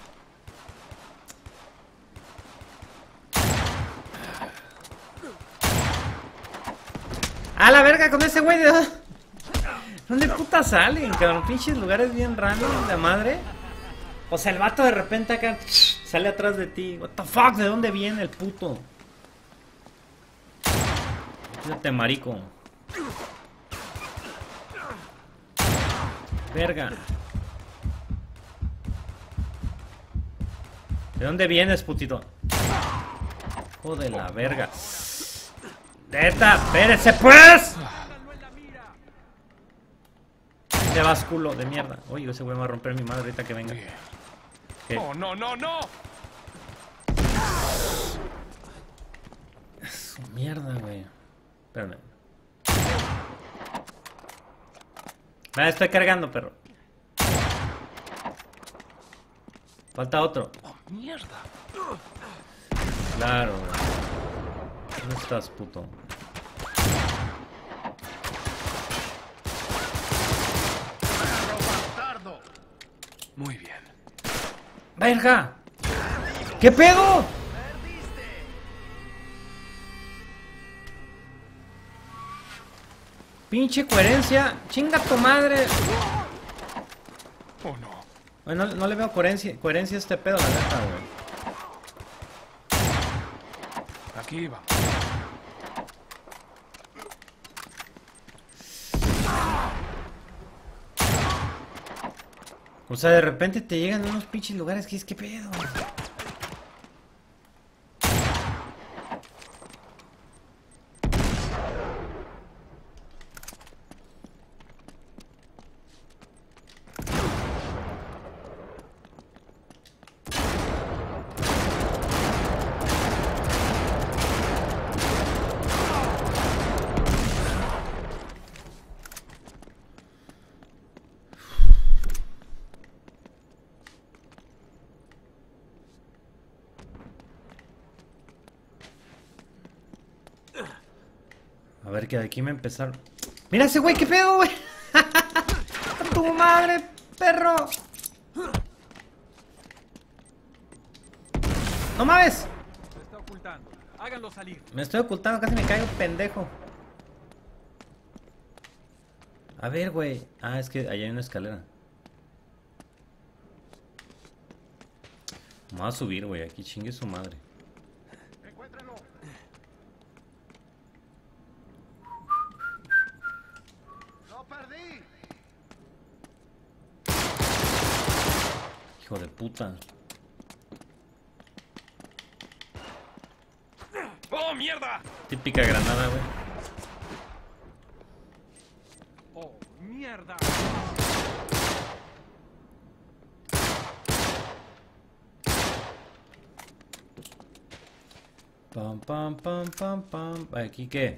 ¡A la verga con ese güey! ¿De dónde puta salen, cabrón? Pinches lugares bien random, la madre. O sea, el vato de repente acá sale atrás de ti. What the fuck, ¿de dónde viene el puto? Fíjate, marico. Verga. ¿De dónde vienes, putito? Joder, la verga. ¡Neta! ¡Espérese, pues! De vas, culo de mierda. Oye, ese güey me va a romper mi madre ahorita que venga. ¿Qué? ¡Oh, no, no, no! Su mierda, güey. Espérame. Me estoy cargando, perro. Falta otro. ¡Oh, mierda! Claro, güey. ¿Dónde estás, puto? Muy bien. ¡Verga! ¿Qué pedo? Pinche coherencia. Chinga tu madre. Oh, no. Bueno, no, no le veo coherencia, coherencia a este pedo, la neta, güey. Aquí va. O sea, de repente te llegan unos pinches lugares que es que pedo. A ver, que de aquí me empezaron. ¡Mira ese güey! ¡Qué pedo, güey! ¡A tu madre, perro! ¡No mames! Se está ocultando. Háganlo salir. Me estoy ocultando, casi me caigo, pendejo. A ver, güey. Ah, es que allá hay una escalera. Me voy a subir, güey. Aquí chingue su madre. Encuéntrenlo. ¡Lo perdí! Hijo de puta. ¡Oh, mierda! Típica granada, güey. ¡Oh, mierda! Pam, pam, pam, pam, pam. ¿Aquí qué?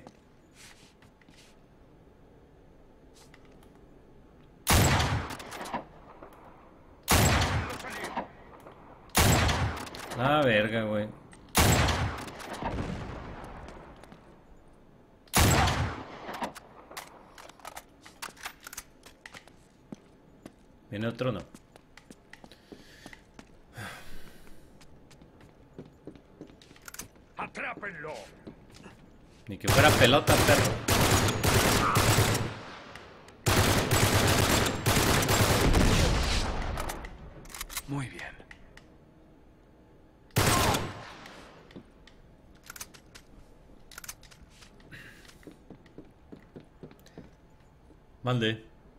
La verga, güey. Viene otro, no. ¡Atrápenlo! Ni que fuera pelota, perro. Muy bien. Mande.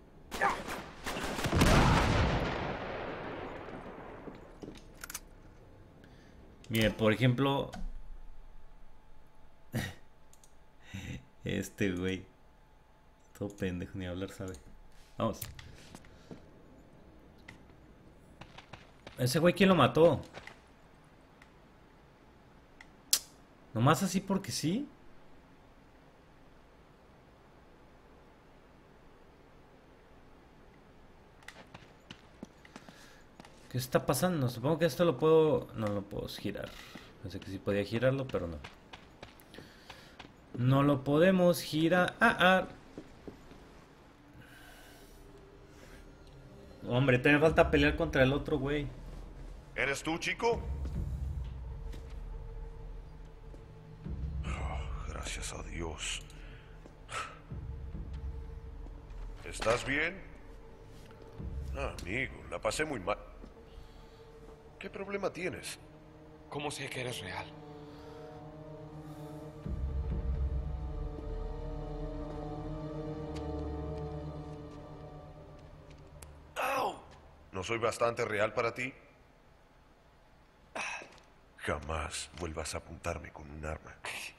Mire, por ejemplo, este güey, todo pendejo, ni hablar sabe. Vamos. Ese güey, ¿quién lo mató? ¿Nomás así porque sí? ¿Qué está pasando? Supongo que esto lo puedo... No lo puedo girar. Pensé que sí podía girarlo, pero no. No lo podemos girar. Ah, ah. Hombre, te me falta pelear contra el otro güey. ¿Eres tú, chico? Oh, gracias a Dios. ¿Estás bien? Ah, amigo, la pasé muy mal. ¿Qué problema tienes? ¿Cómo sé que eres real? ¿No soy bastante real para ti? Jamás vuelvas a apuntarme con un arma.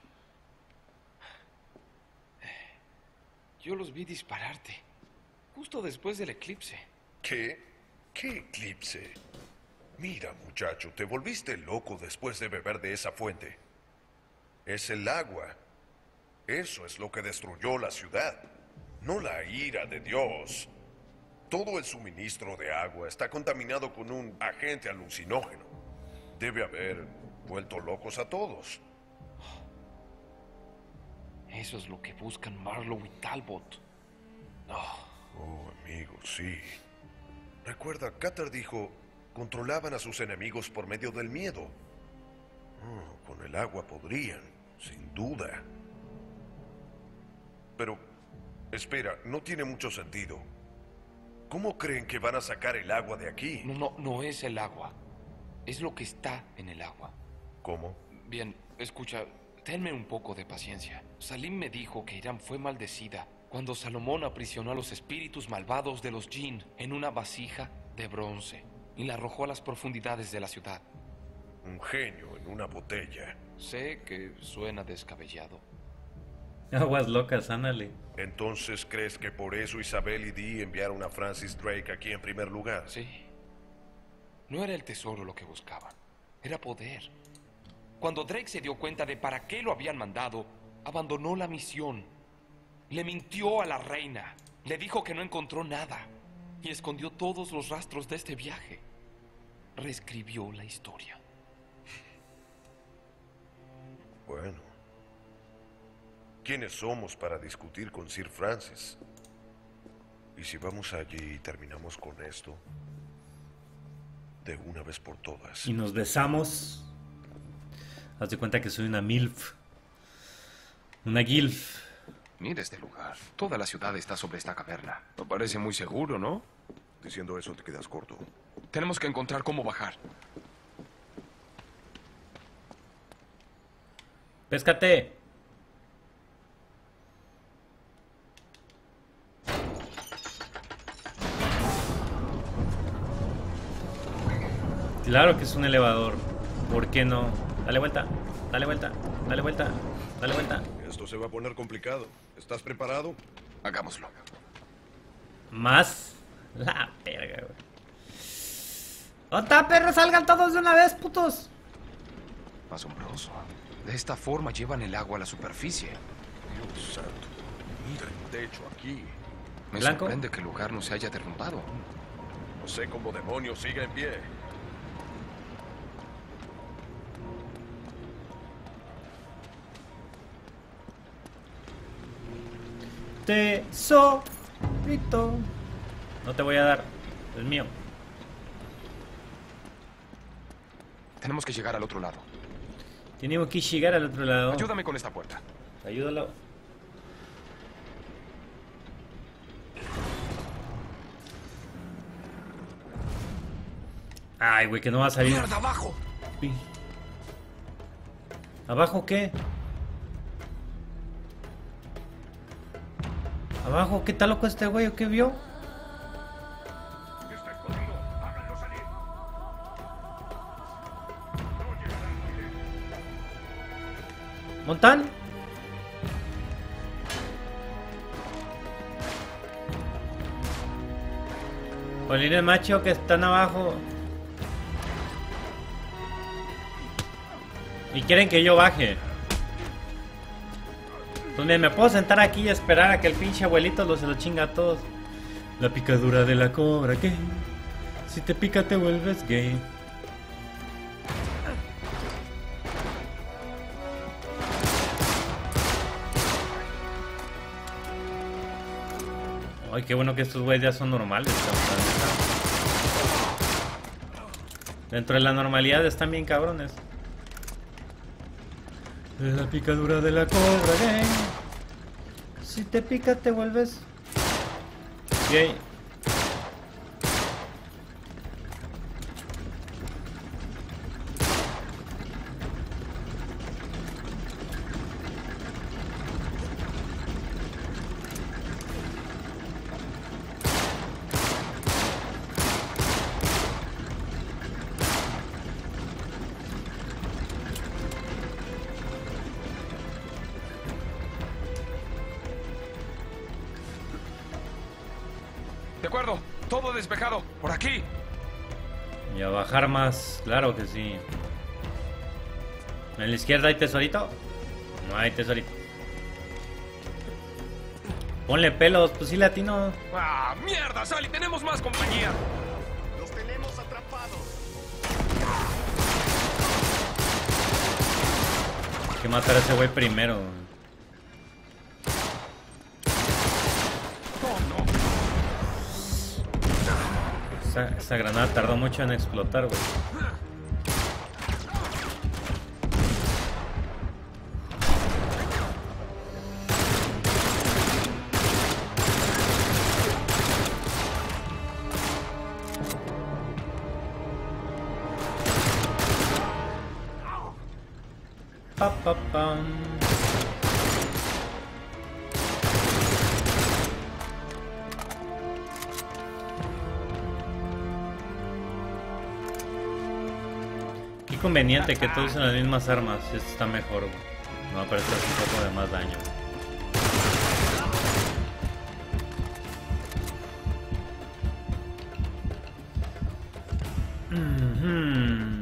Yo los vi dispararte. Justo después del eclipse. ¿Qué? ¿Qué eclipse? Mira, muchacho, te volviste loco después de beber de esa fuente. Es el agua. Eso es lo que destruyó la ciudad, no la ira de Dios. Todo el suministro de agua está contaminado con un agente alucinógeno. Debe haber vuelto locos a todos. Eso es lo que buscan Marlowe y Talbot. Oh. Oh, amigo, sí. Recuerda, Cutter dijo, controlaban a sus enemigos por medio del miedo. Oh, con el agua podrían, sin duda. Pero, espera, no tiene mucho sentido. ¿Cómo creen que van a sacar el agua de aquí? No, no, no es el agua. Es lo que está en el agua. ¿Cómo? Bien, escucha, tenme un poco de paciencia. Salim me dijo que Irán fue maldecida cuando Salomón aprisionó a los espíritus malvados de los Jinn en una vasija de bronce y la arrojó a las profundidades de la ciudad. Un genio en una botella. Sé que suena descabellado. Aguas locas, ándale. ¿Entonces crees que por eso Isabel y Dee enviaron a Francis Drake aquí en primer lugar? Sí. No era el tesoro lo que buscaban, era poder. Cuando Drake se dio cuenta de para qué lo habían mandado, abandonó la misión. Le mintió a la reina, le dijo que no encontró nada y escondió todos los rastros de este viaje. Reescribió la historia. Bueno. quiénes somos para discutir con Sir Francis. Y si vamos allí y terminamos con esto, de una vez por todas. Y nos besamos. Haz de cuenta que soy una MILF. Una GILF. Mira este lugar. Toda la ciudad está sobre esta caverna. No parece muy seguro, ¿no? Diciendo eso te quedas corto. Tenemos que encontrar cómo bajar. Péscate. Claro que es un elevador. ¿Por qué no? Dale vuelta, dale vuelta, dale vuelta, dale vuelta. Esto se va a poner complicado. ¿Estás preparado? Hagámoslo. Más. La verga, güey. ¡Ota, perro! ¡Salgan todos de una vez, putos! Asombroso. De esta forma llevan el agua a la superficie. Dios santo. Mira el techo aquí. Me ¿Blanco? sorprende que el lugar no se haya derrumbado. No sé cómo demonios sigue en pie. Tesorito. No te voy a dar. Es mío. Tenemos que llegar al otro lado. Tenemos que llegar al otro lado. Ayúdame con esta puerta. Ayúdalo. Ay, güey, que no va a salir. ¡Mierda, abajo! Uy. ¿Abajo qué? ¿Abajo? ¿Qué tal loco este güey? ¿O qué vio? Está escondido. Háganlo salir. ¿Montan? Polines macho que están abajo. Y quieren que yo baje. Donde me puedo sentar aquí y esperar a que el pinche abuelito lo, se lo chinga a todos. La picadura de la cobra gay. Si te pica te vuelves gay. Ay, qué bueno que estos güeyes ya son normales. Dentro de la normalidad están bien cabrones. La picadura de la cobra gay. Si te pica te vuelves gay. De acuerdo, todo despejado. Por aquí. Y a bajar más, claro que sí. ¿En la izquierda hay tesorito? No hay tesorito. Ponle pelos, pues sí latino. ¡Ah, mierda, Sally! ¡Tenemos más compañía! Los tenemos atrapados. Hay que matar a ese güey primero. Esa, esa granada tardó mucho en explotar, güey. Pa, pa, pam. Qué conveniente que todos usen las mismas armas. Esto está mejor, güey. Me va a parecer un poco de más daño. Mm-hmm.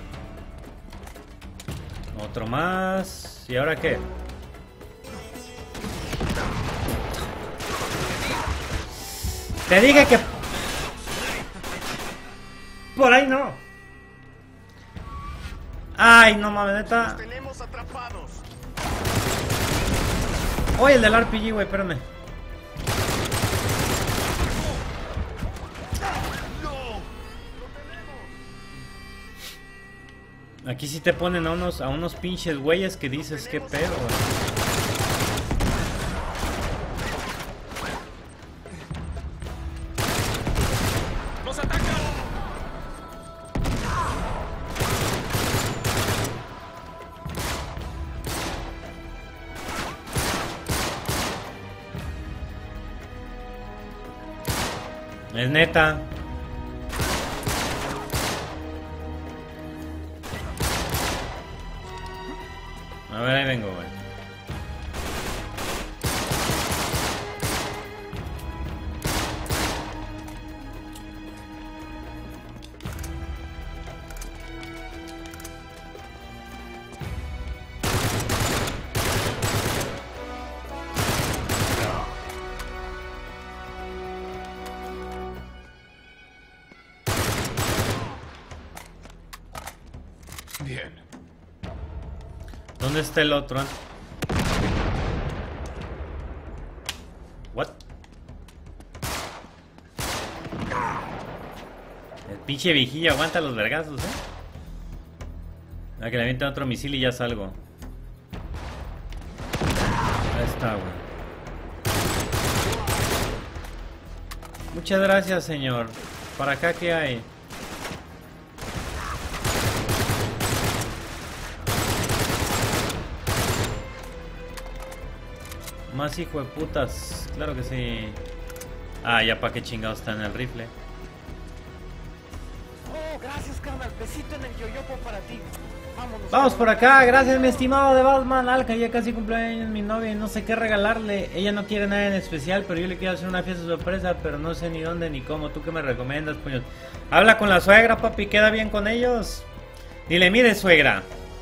Otro más. ¿Y ahora qué? Te dije que... Por ahí no. Ay, no mames, neta. Tenemos atrapados. Oye, el del R P G, güey, espérame. Aquí sí te ponen a unos, a unos pinches güeyes que dices, qué pedo, güey. ¡Nos atacan! Es neta. A ver, ahí vengo, güey. Bien. ¿Dónde está el otro? What? El pinche viejillo aguanta los vergazos, eh. A que le avienten otro misil y ya salgo. Ahí está, güey. Muchas gracias, señor. ¿Para acá qué hay? Más hijo de putas. Claro que sí. Ah, ya pa' qué chingados está en el rifle. Oh, gracias, carnal. Besito en el yoyopo para ti. Vámonos. Vamos por acá, gracias mi estimado de Batman. Alca, ya casi cumpleaños mi novia y no sé qué regalarle. Ella no quiere nada en especial, pero yo le quiero hacer una fiesta sorpresa, pero no sé ni dónde ni cómo. ¿Tú qué me recomiendas, puños? Habla con la suegra, papi, queda bien con ellos. Dile, mire, suegra.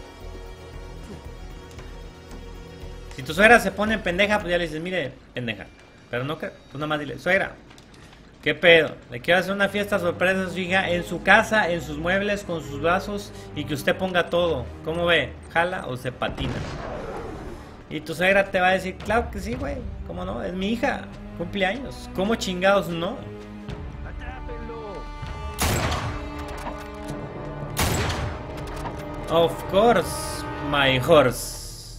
Si tu suegra se pone pendeja, pues ya le dices, mire, pendeja. Pero no que, tú nada más dile, suegra, ¿qué pedo? Le quiero hacer una fiesta sorpresa a su hija en su casa, en sus muebles, con sus vasos y que usted ponga todo. ¿Cómo ve? ¿Jala o se patina? Y tu suegra te va a decir, claro que sí, güey. ¿Cómo no? Es mi hija. Cumpleaños. ¿Cómo chingados no? Of course, my horse.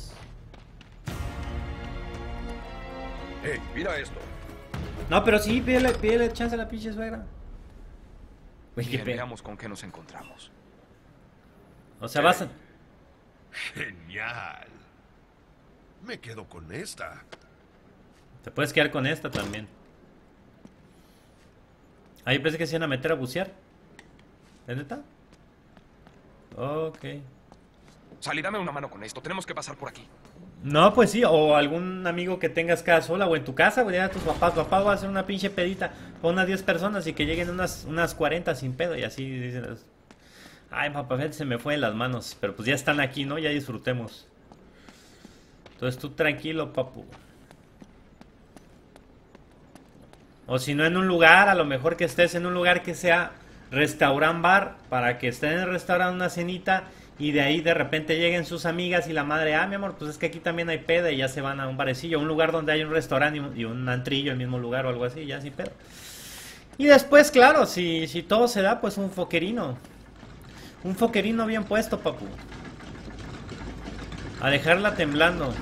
Hey, mira esto. No, pero sí, pídele, pídele chance a la pinche suegra. Güey, qué Bien, pedo. veamos con qué nos encontramos. O sea, vas a... Genial. Me quedo con esta. Te puedes quedar con esta también. Ah, yo pensé que se iban a meter a bucear. ¿Es neta? Ok. Sally, dame una mano con esto. Tenemos que pasar por aquí. No, pues sí, o algún amigo que tengas casa sola o en tu casa, güey, a tus papás, papá va a hacer una pinche pedita con unas diez personas y que lleguen unas, unas cuarenta sin pedo y así dicen, ay, papá, se me fue de las manos, pero pues ya están aquí, ¿no? Ya disfrutemos. Entonces tú tranquilo, papu. O si no en un lugar, a lo mejor que estés en un lugar que sea restaurant bar, para que estén en el restaurante una cenita y de ahí de repente lleguen sus amigas y la madre, ah, mi amor, pues es que aquí también hay peda y ya se van a un barecillo, un lugar donde hay un restaurante y un, y un antrillo en el mismo lugar o algo así, ya sin pedo. Y después, claro, si, si todo se da, pues un foquerino. Un foquerino bien puesto, papu. A dejarla temblando.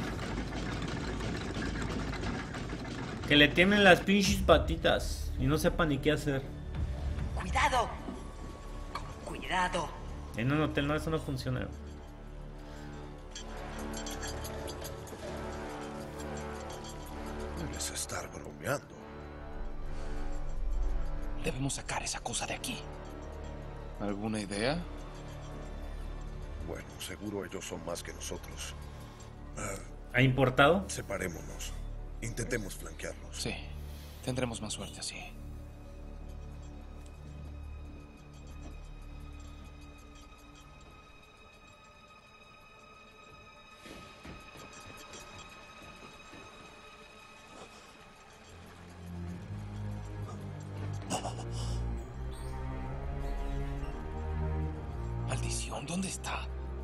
Que le tiemblen las pinches patitas y no sepa ni qué hacer. Cuidado. Con cuidado. En un hotel no, eso no funciona. Debes estar bromeando. Debemos sacar esa cosa de aquí. ¿Alguna idea? Bueno, seguro ellos son más que nosotros. Ah, ¿Ha importado? separémonos. Intentemos flanquearlos. Sí. Tendremos más suerte así. ¿Dónde está?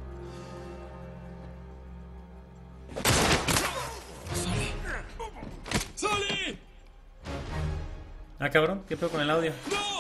¡Sally! ¡Sally! Ah, cabrón, ¿qué pedo con el audio? ¡No!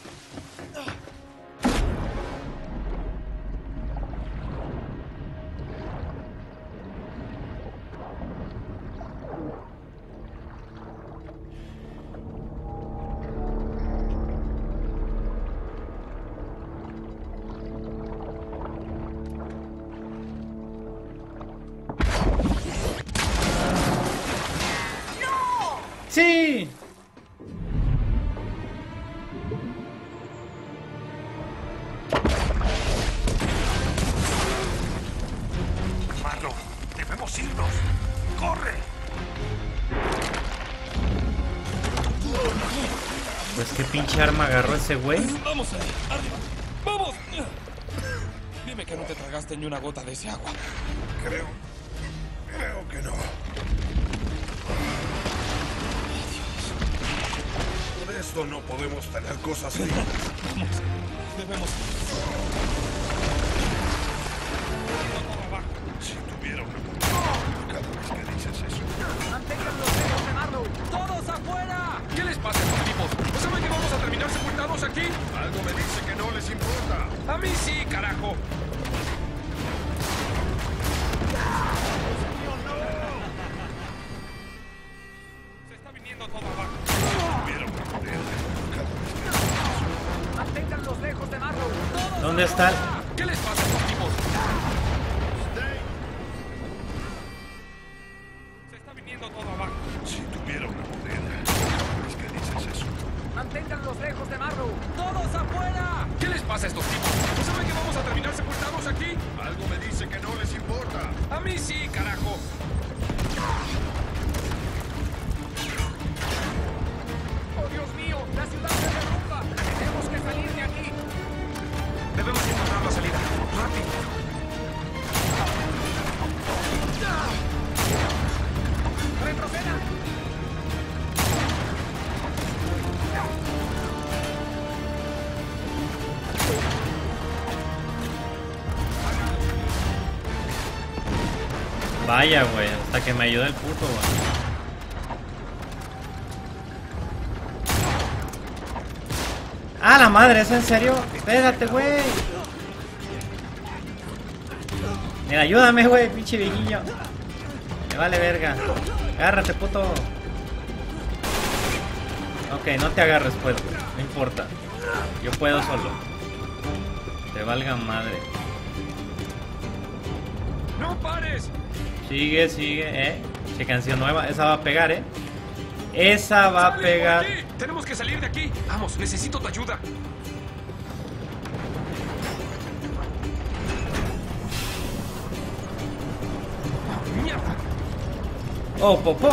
¡Sí! Marlo, debemos irnos. ¡Corre! Pues qué pinche arma agarró ese güey. ¡Vamos, Sally! ¡Arriba! ¡Vamos! Dime que no te tragaste ni una gota de ese agua. Creo... Creo que no. Por esto no podemos tener cosas así. Vamos. Debemos... Si tuviera una oportunidad cada vez que dices eso. ¡Mantengan los dedos de Marlowe! ¡Todos afuera! ¿Qué les pasa a estos tipos? ¿No saben que vamos a terminar sepultados aquí? Algo me dice que no les importa. A mí sí, carajo. Se está viniendo todo abajo. Si tuviera una oportunidad cada vez que dices eso. ¡Manténganlos lejos de Marlowe! ¡Todos ¿Dónde está? ¿Qué les pasa a estos tipos? Se está viniendo todo abajo. Si tuviera una oportunidad cada vez que dices eso. ¡Manténganlos lejos de Marlowe! ¡Todos afuera! ¿Qué les pasa a estos tipos? ¿No saben que vamos a terminar sepultados aquí? Algo me dice que no les importa. A mí sí, carajo. ¡Oh, Dios mío! ¡La ciudad se derrumba! ¡Tenemos que salir de aquí! Debemos encontrar la salida. ¡Rápido! ¡Retrocedan! Vaya, güey, hasta que me ayuda el puto, güey. ¡Ah, la madre! ¿Es en serio? Espérate, güey. Mira, ayúdame, güey, pinche viejillo. Me vale verga. Agárrate, puto. Ok, no te agarres, pues. No importa. Yo puedo solo. Te valga madre. ¡No pares! Sigue, sigue, eh. Qué canción nueva. Esa va a pegar, eh. Esa va a ¡Sally, pegar. por aquí! ¡Tenemos que salir de aquí! ¡Vamos! ¡Necesito tu ayuda! ¡Mierda! Oh, popó.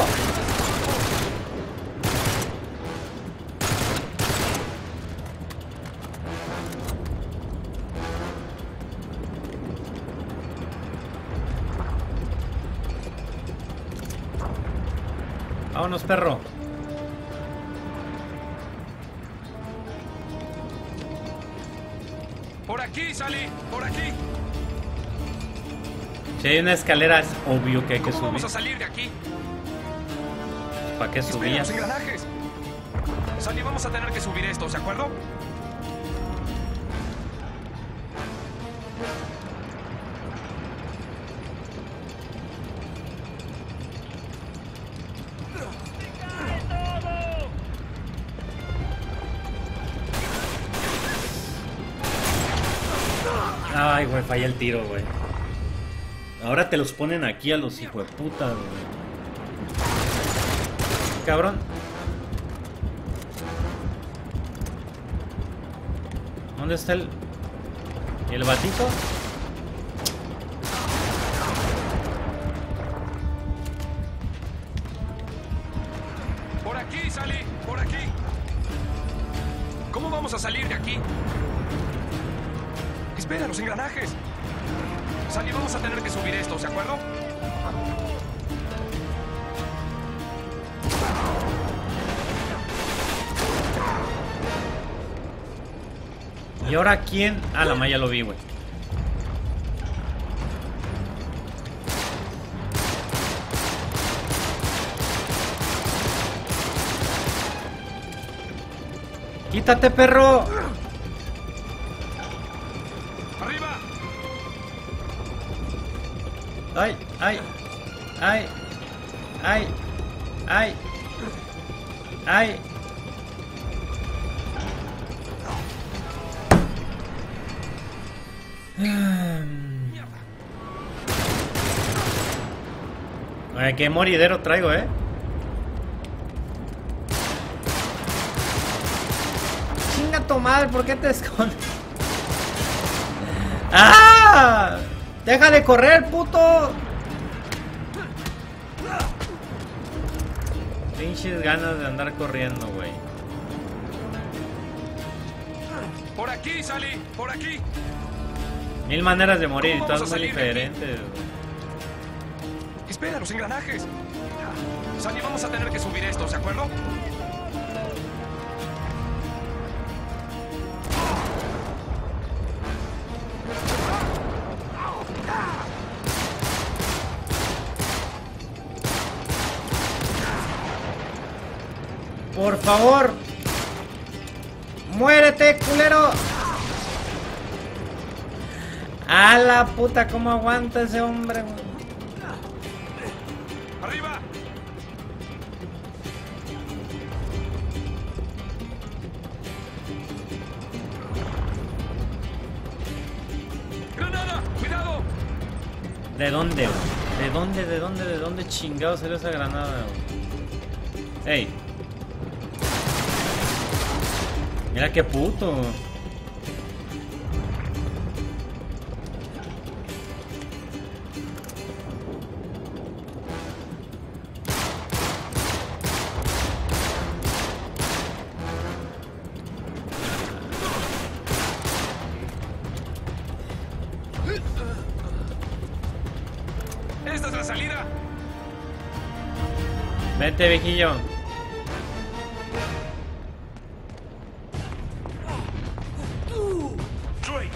Vámonos, perro. ¡Por aquí, Sally! ¡Por aquí! Si hay una escalera, es obvio que hay que ¿Cómo vamos subir. a salir de aquí? ¿Para qué Espera, subías? los engranajes. Sally, vamos a tener que subir esto, ¿de acuerdo? Ay, güey, falla el tiro, güey. Ahora te los ponen aquí a los hijos de puta, güey. Cabrón. ¿Dónde está el... ¿Y el batito? Por aquí, Sally, por aquí. ¿Cómo vamos a salir de aquí? Espera, los engranajes. Sally, vamos a tener que subir esto, ¿de acuerdo? ¿Y ahora quién? Ah, la malla lo vi, güey. ¡Quítate, perro! ¡Arriba! ¡Ay, ay! ¡Ay! ¡Ay! ¡Ay! ¡Ay! Ay, qué moridero traigo, eh. Chinga tu madre, ¿por qué te escondes? ¡Ah! ¡Deja de correr, puto! Pinches ganas de andar corriendo, güey. Por aquí, Sally, por aquí. Mil maneras de morir y ¿Cómo vamos todas a muy salir de aquí? diferentes. Espera, los engranajes. Sally, vamos a tener que subir estos, ¿de acuerdo? Por favor. Muérete, culero. A la puta, cómo aguanta ese hombre, güey. ¡Arriba! ¡Granada! ¡Cuidado! ¿De dónde, güey? ¿De dónde, de dónde, de dónde chingado salió esa granada, güey? Ey. Mira qué puto. ¡Esta es la salida! Vente, viejillo. Drake,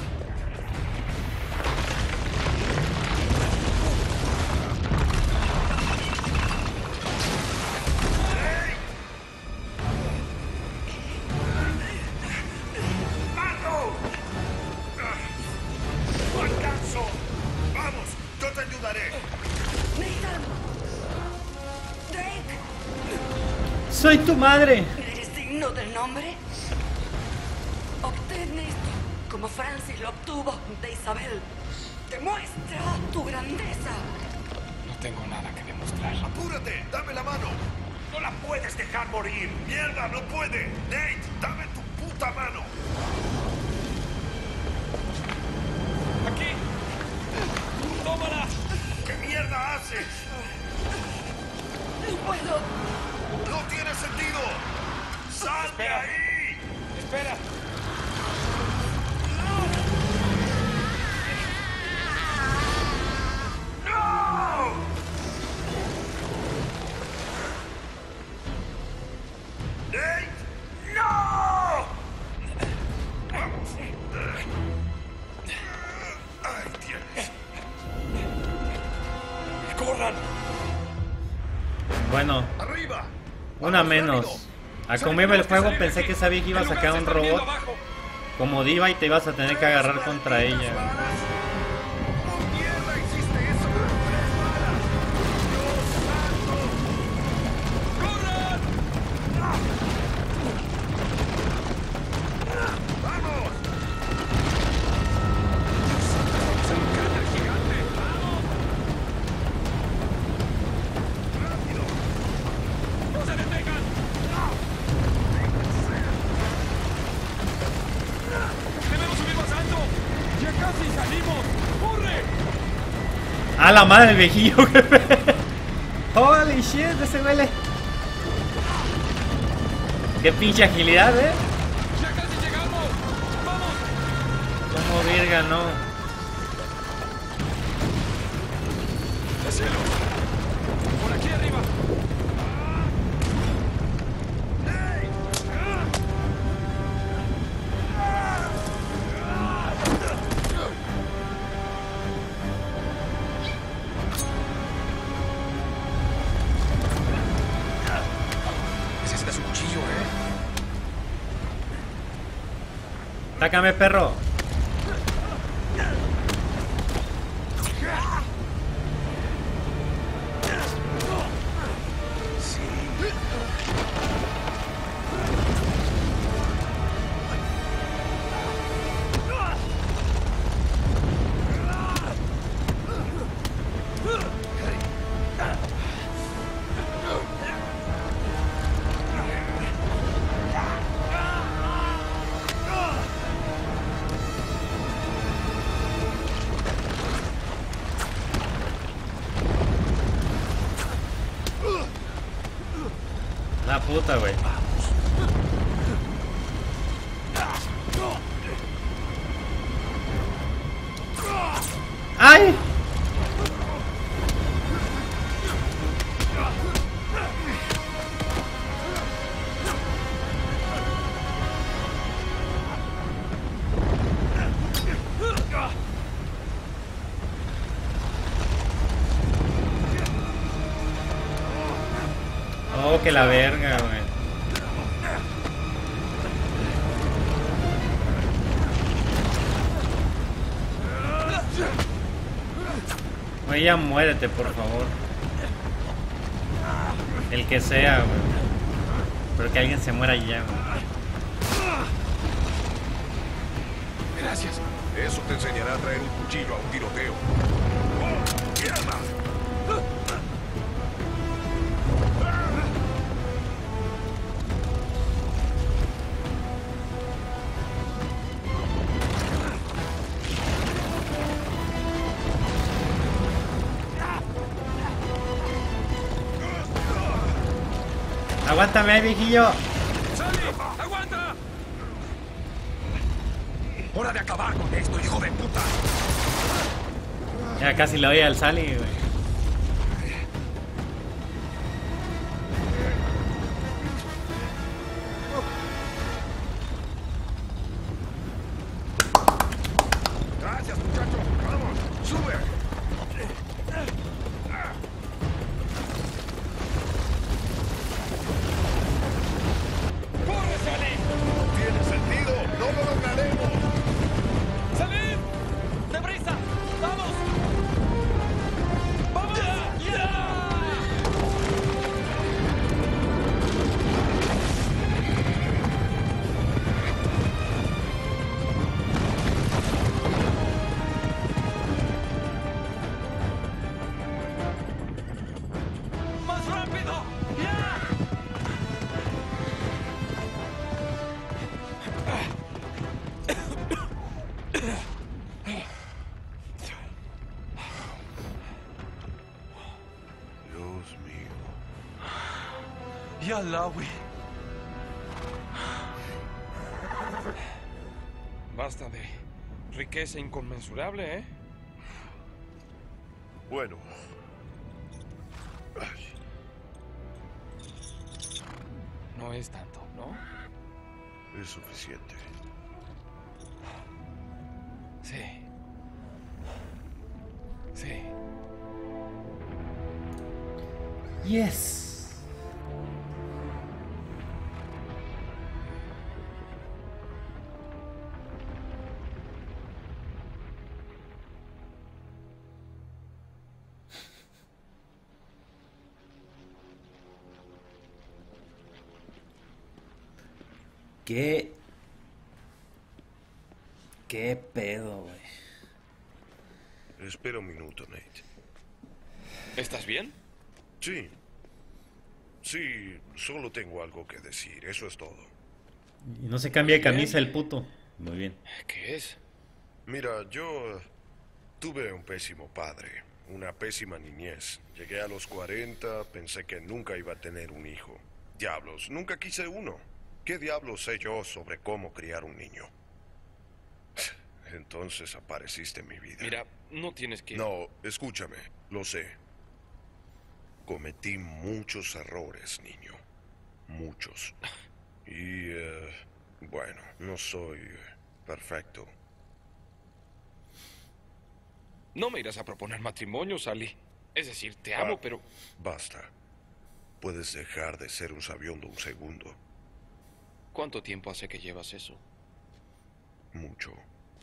¡no alcanzo! ¡Vamos! ¡Yo te ayudaré! Nathan. Drake. Soy tu madre. ¿Eres digno del nombre? Obtén esto, como Francis lo obtuvo de Isabel. Demuestra tu grandeza. No tengo nada que demostrar. ¡Apúrate! ¡Dame la mano! ¡No la puedes dejar morir! ¡Mierda, no puede! ¡Nate, dame tu puta mano! ¡Aquí! ¡Tómala! ¿Qué mierda haces? No puedo. ¡No tiene sentido! ¡Sal de Espera. ahí! ¡Espera! ¡No! ¡Nate! ¡No! ¡Ay, Dios! ¡Corran! Bueno, ¡Arriba! una ¡Vamos, menos. rápido! A como iba el juego pensé que sabía que iba a sacar un robot como diva y te ibas a tener que agarrar contra ella. ¡Por mierda hiciste eso! ¡Tres balas! ¡Dios santo! ¡Corran! ¡Vamos! ¡Es un cráter gigante! ¡Rápido! ¡No se detengan! ¡Debemos subir más alto! ¡Ya casi salimos! ¡Corre! A la madre, el viejillo. Holy shit, ese huele. Qué pinche agilidad, eh. ¡Ya casi llegamos! ¡Vamos! Como virga, no. ¡Cielo! ¡Por aquí arriba! Necesitas un cuchillo, ¿eh? Atácame, perro. La puta, güey. ¡Ay! Oh, que la verga, güey. Oye, ya muérete, por favor. El que sea, güey. Pero que alguien se muera ya, güey. Gracias. Eso te enseñará a traer un cuchillo a un tiroteo. ¡Oh, mierda! Aguántame, viejillo. ¡Sally! ¡Aguanta! ¡Hora de acabar con esto, hijo de puta! Ya casi le doy al Sally, güey. Gracias, muchacho. Vamos, sube. ¡Corre, Sally! No tiene sentido. No lo lograremos. ¡Salir! ¡Deprisa! ¡Vamos! ¡Vamos! ¡Ya! ¡Más rápido! ¡Ya! Dios mío. ¡Ya, Lawi! Basta de riqueza inconmensurable, ¿eh? Bueno. No es tanto, ¿no? Es suficiente. Sí. Sí. Yes. ¿Qué? ¿Qué pedo, güey? Espera un minuto, Nate. ¿Estás bien? Sí. Sí, solo tengo algo que decir. Eso es todo. Y no se cambia de camisa el puto. Muy bien. ¿Qué es? Mira, yo eh, tuve un pésimo padre, una pésima niñez. Llegué a los cuarenta, pensé que nunca iba a tener un hijo. Diablos, nunca quise uno. ¿Qué diablos sé yo sobre cómo criar un niño? Entonces apareciste en mi vida. Mira, no tienes que... No, escúchame, lo sé. Cometí muchos errores, niño. Muchos. Y, eh, bueno, no soy eh, perfecto. No me irás a proponer matrimonio, Sally. Es decir, te amo, Ah, pero... Basta. Puedes dejar de ser un sabiondo un segundo. ¿Cuánto tiempo hace que llevas eso? mucho.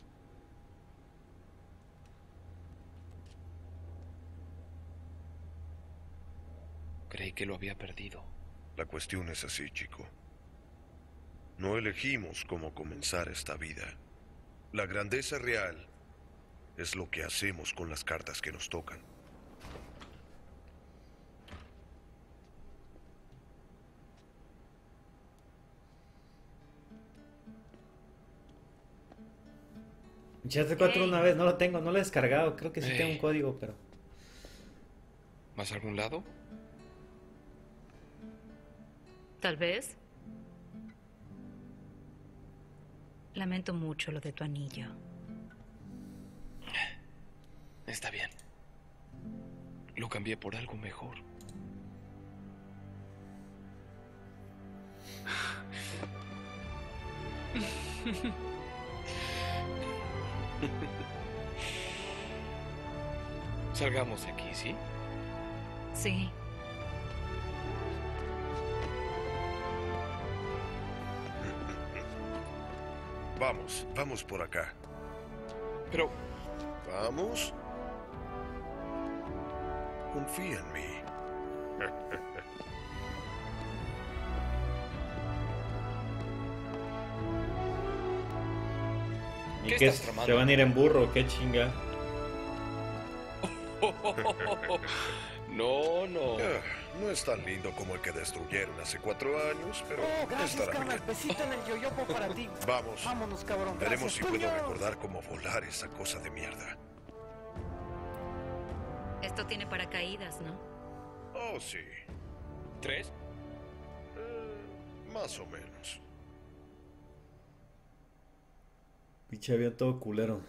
Creí que lo había perdido. La cuestión es así, chico. No elegimos cómo comenzar esta vida. La grandeza real es lo que hacemos con las cartas que nos tocan. Uncharted cuatro una vez, no lo tengo, no lo he descargado. Creo que sí Ey. tengo un código, pero... ¿Vas a algún lado? Tal vez. Lamento mucho lo de tu anillo. Está bien. Lo cambié por algo mejor. Salgamos de aquí, ¿sí? Sí. Vamos, vamos por acá. Pero Vamos. Confía en mí. ¿Y ¿Qué qué? estás tramando? ¿Se van a ir en burro? ¿Qué chinga? No, no. Ah, no es tan lindo como el que destruyeron hace cuatro años, pero Oh, gracias, estará carnal. bien. Besito en el yoyopo para ti. Vamos. Vámonos, cabrón. Veremos Gracias, si puedo puño. recordar cómo volar esa cosa de mierda. Esto tiene paracaídas, ¿no? Oh, sí. ¿Tres? Eh, más o menos. Pinche avión todo culero.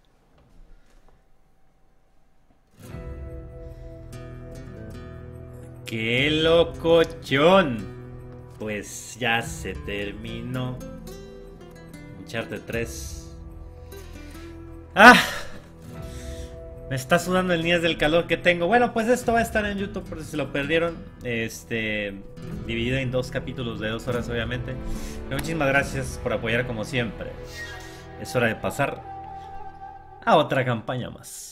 ¡Qué locochón! Pues ya se terminó. Uncharted tres. ¡Ah! Me está sudando el niés del calor que tengo. Bueno, pues esto va a estar en YouTube por si se lo perdieron. Este, dividido en dos capítulos de dos horas, obviamente. Pero muchísimas gracias por apoyar como siempre. Es hora de pasar a otra campaña más.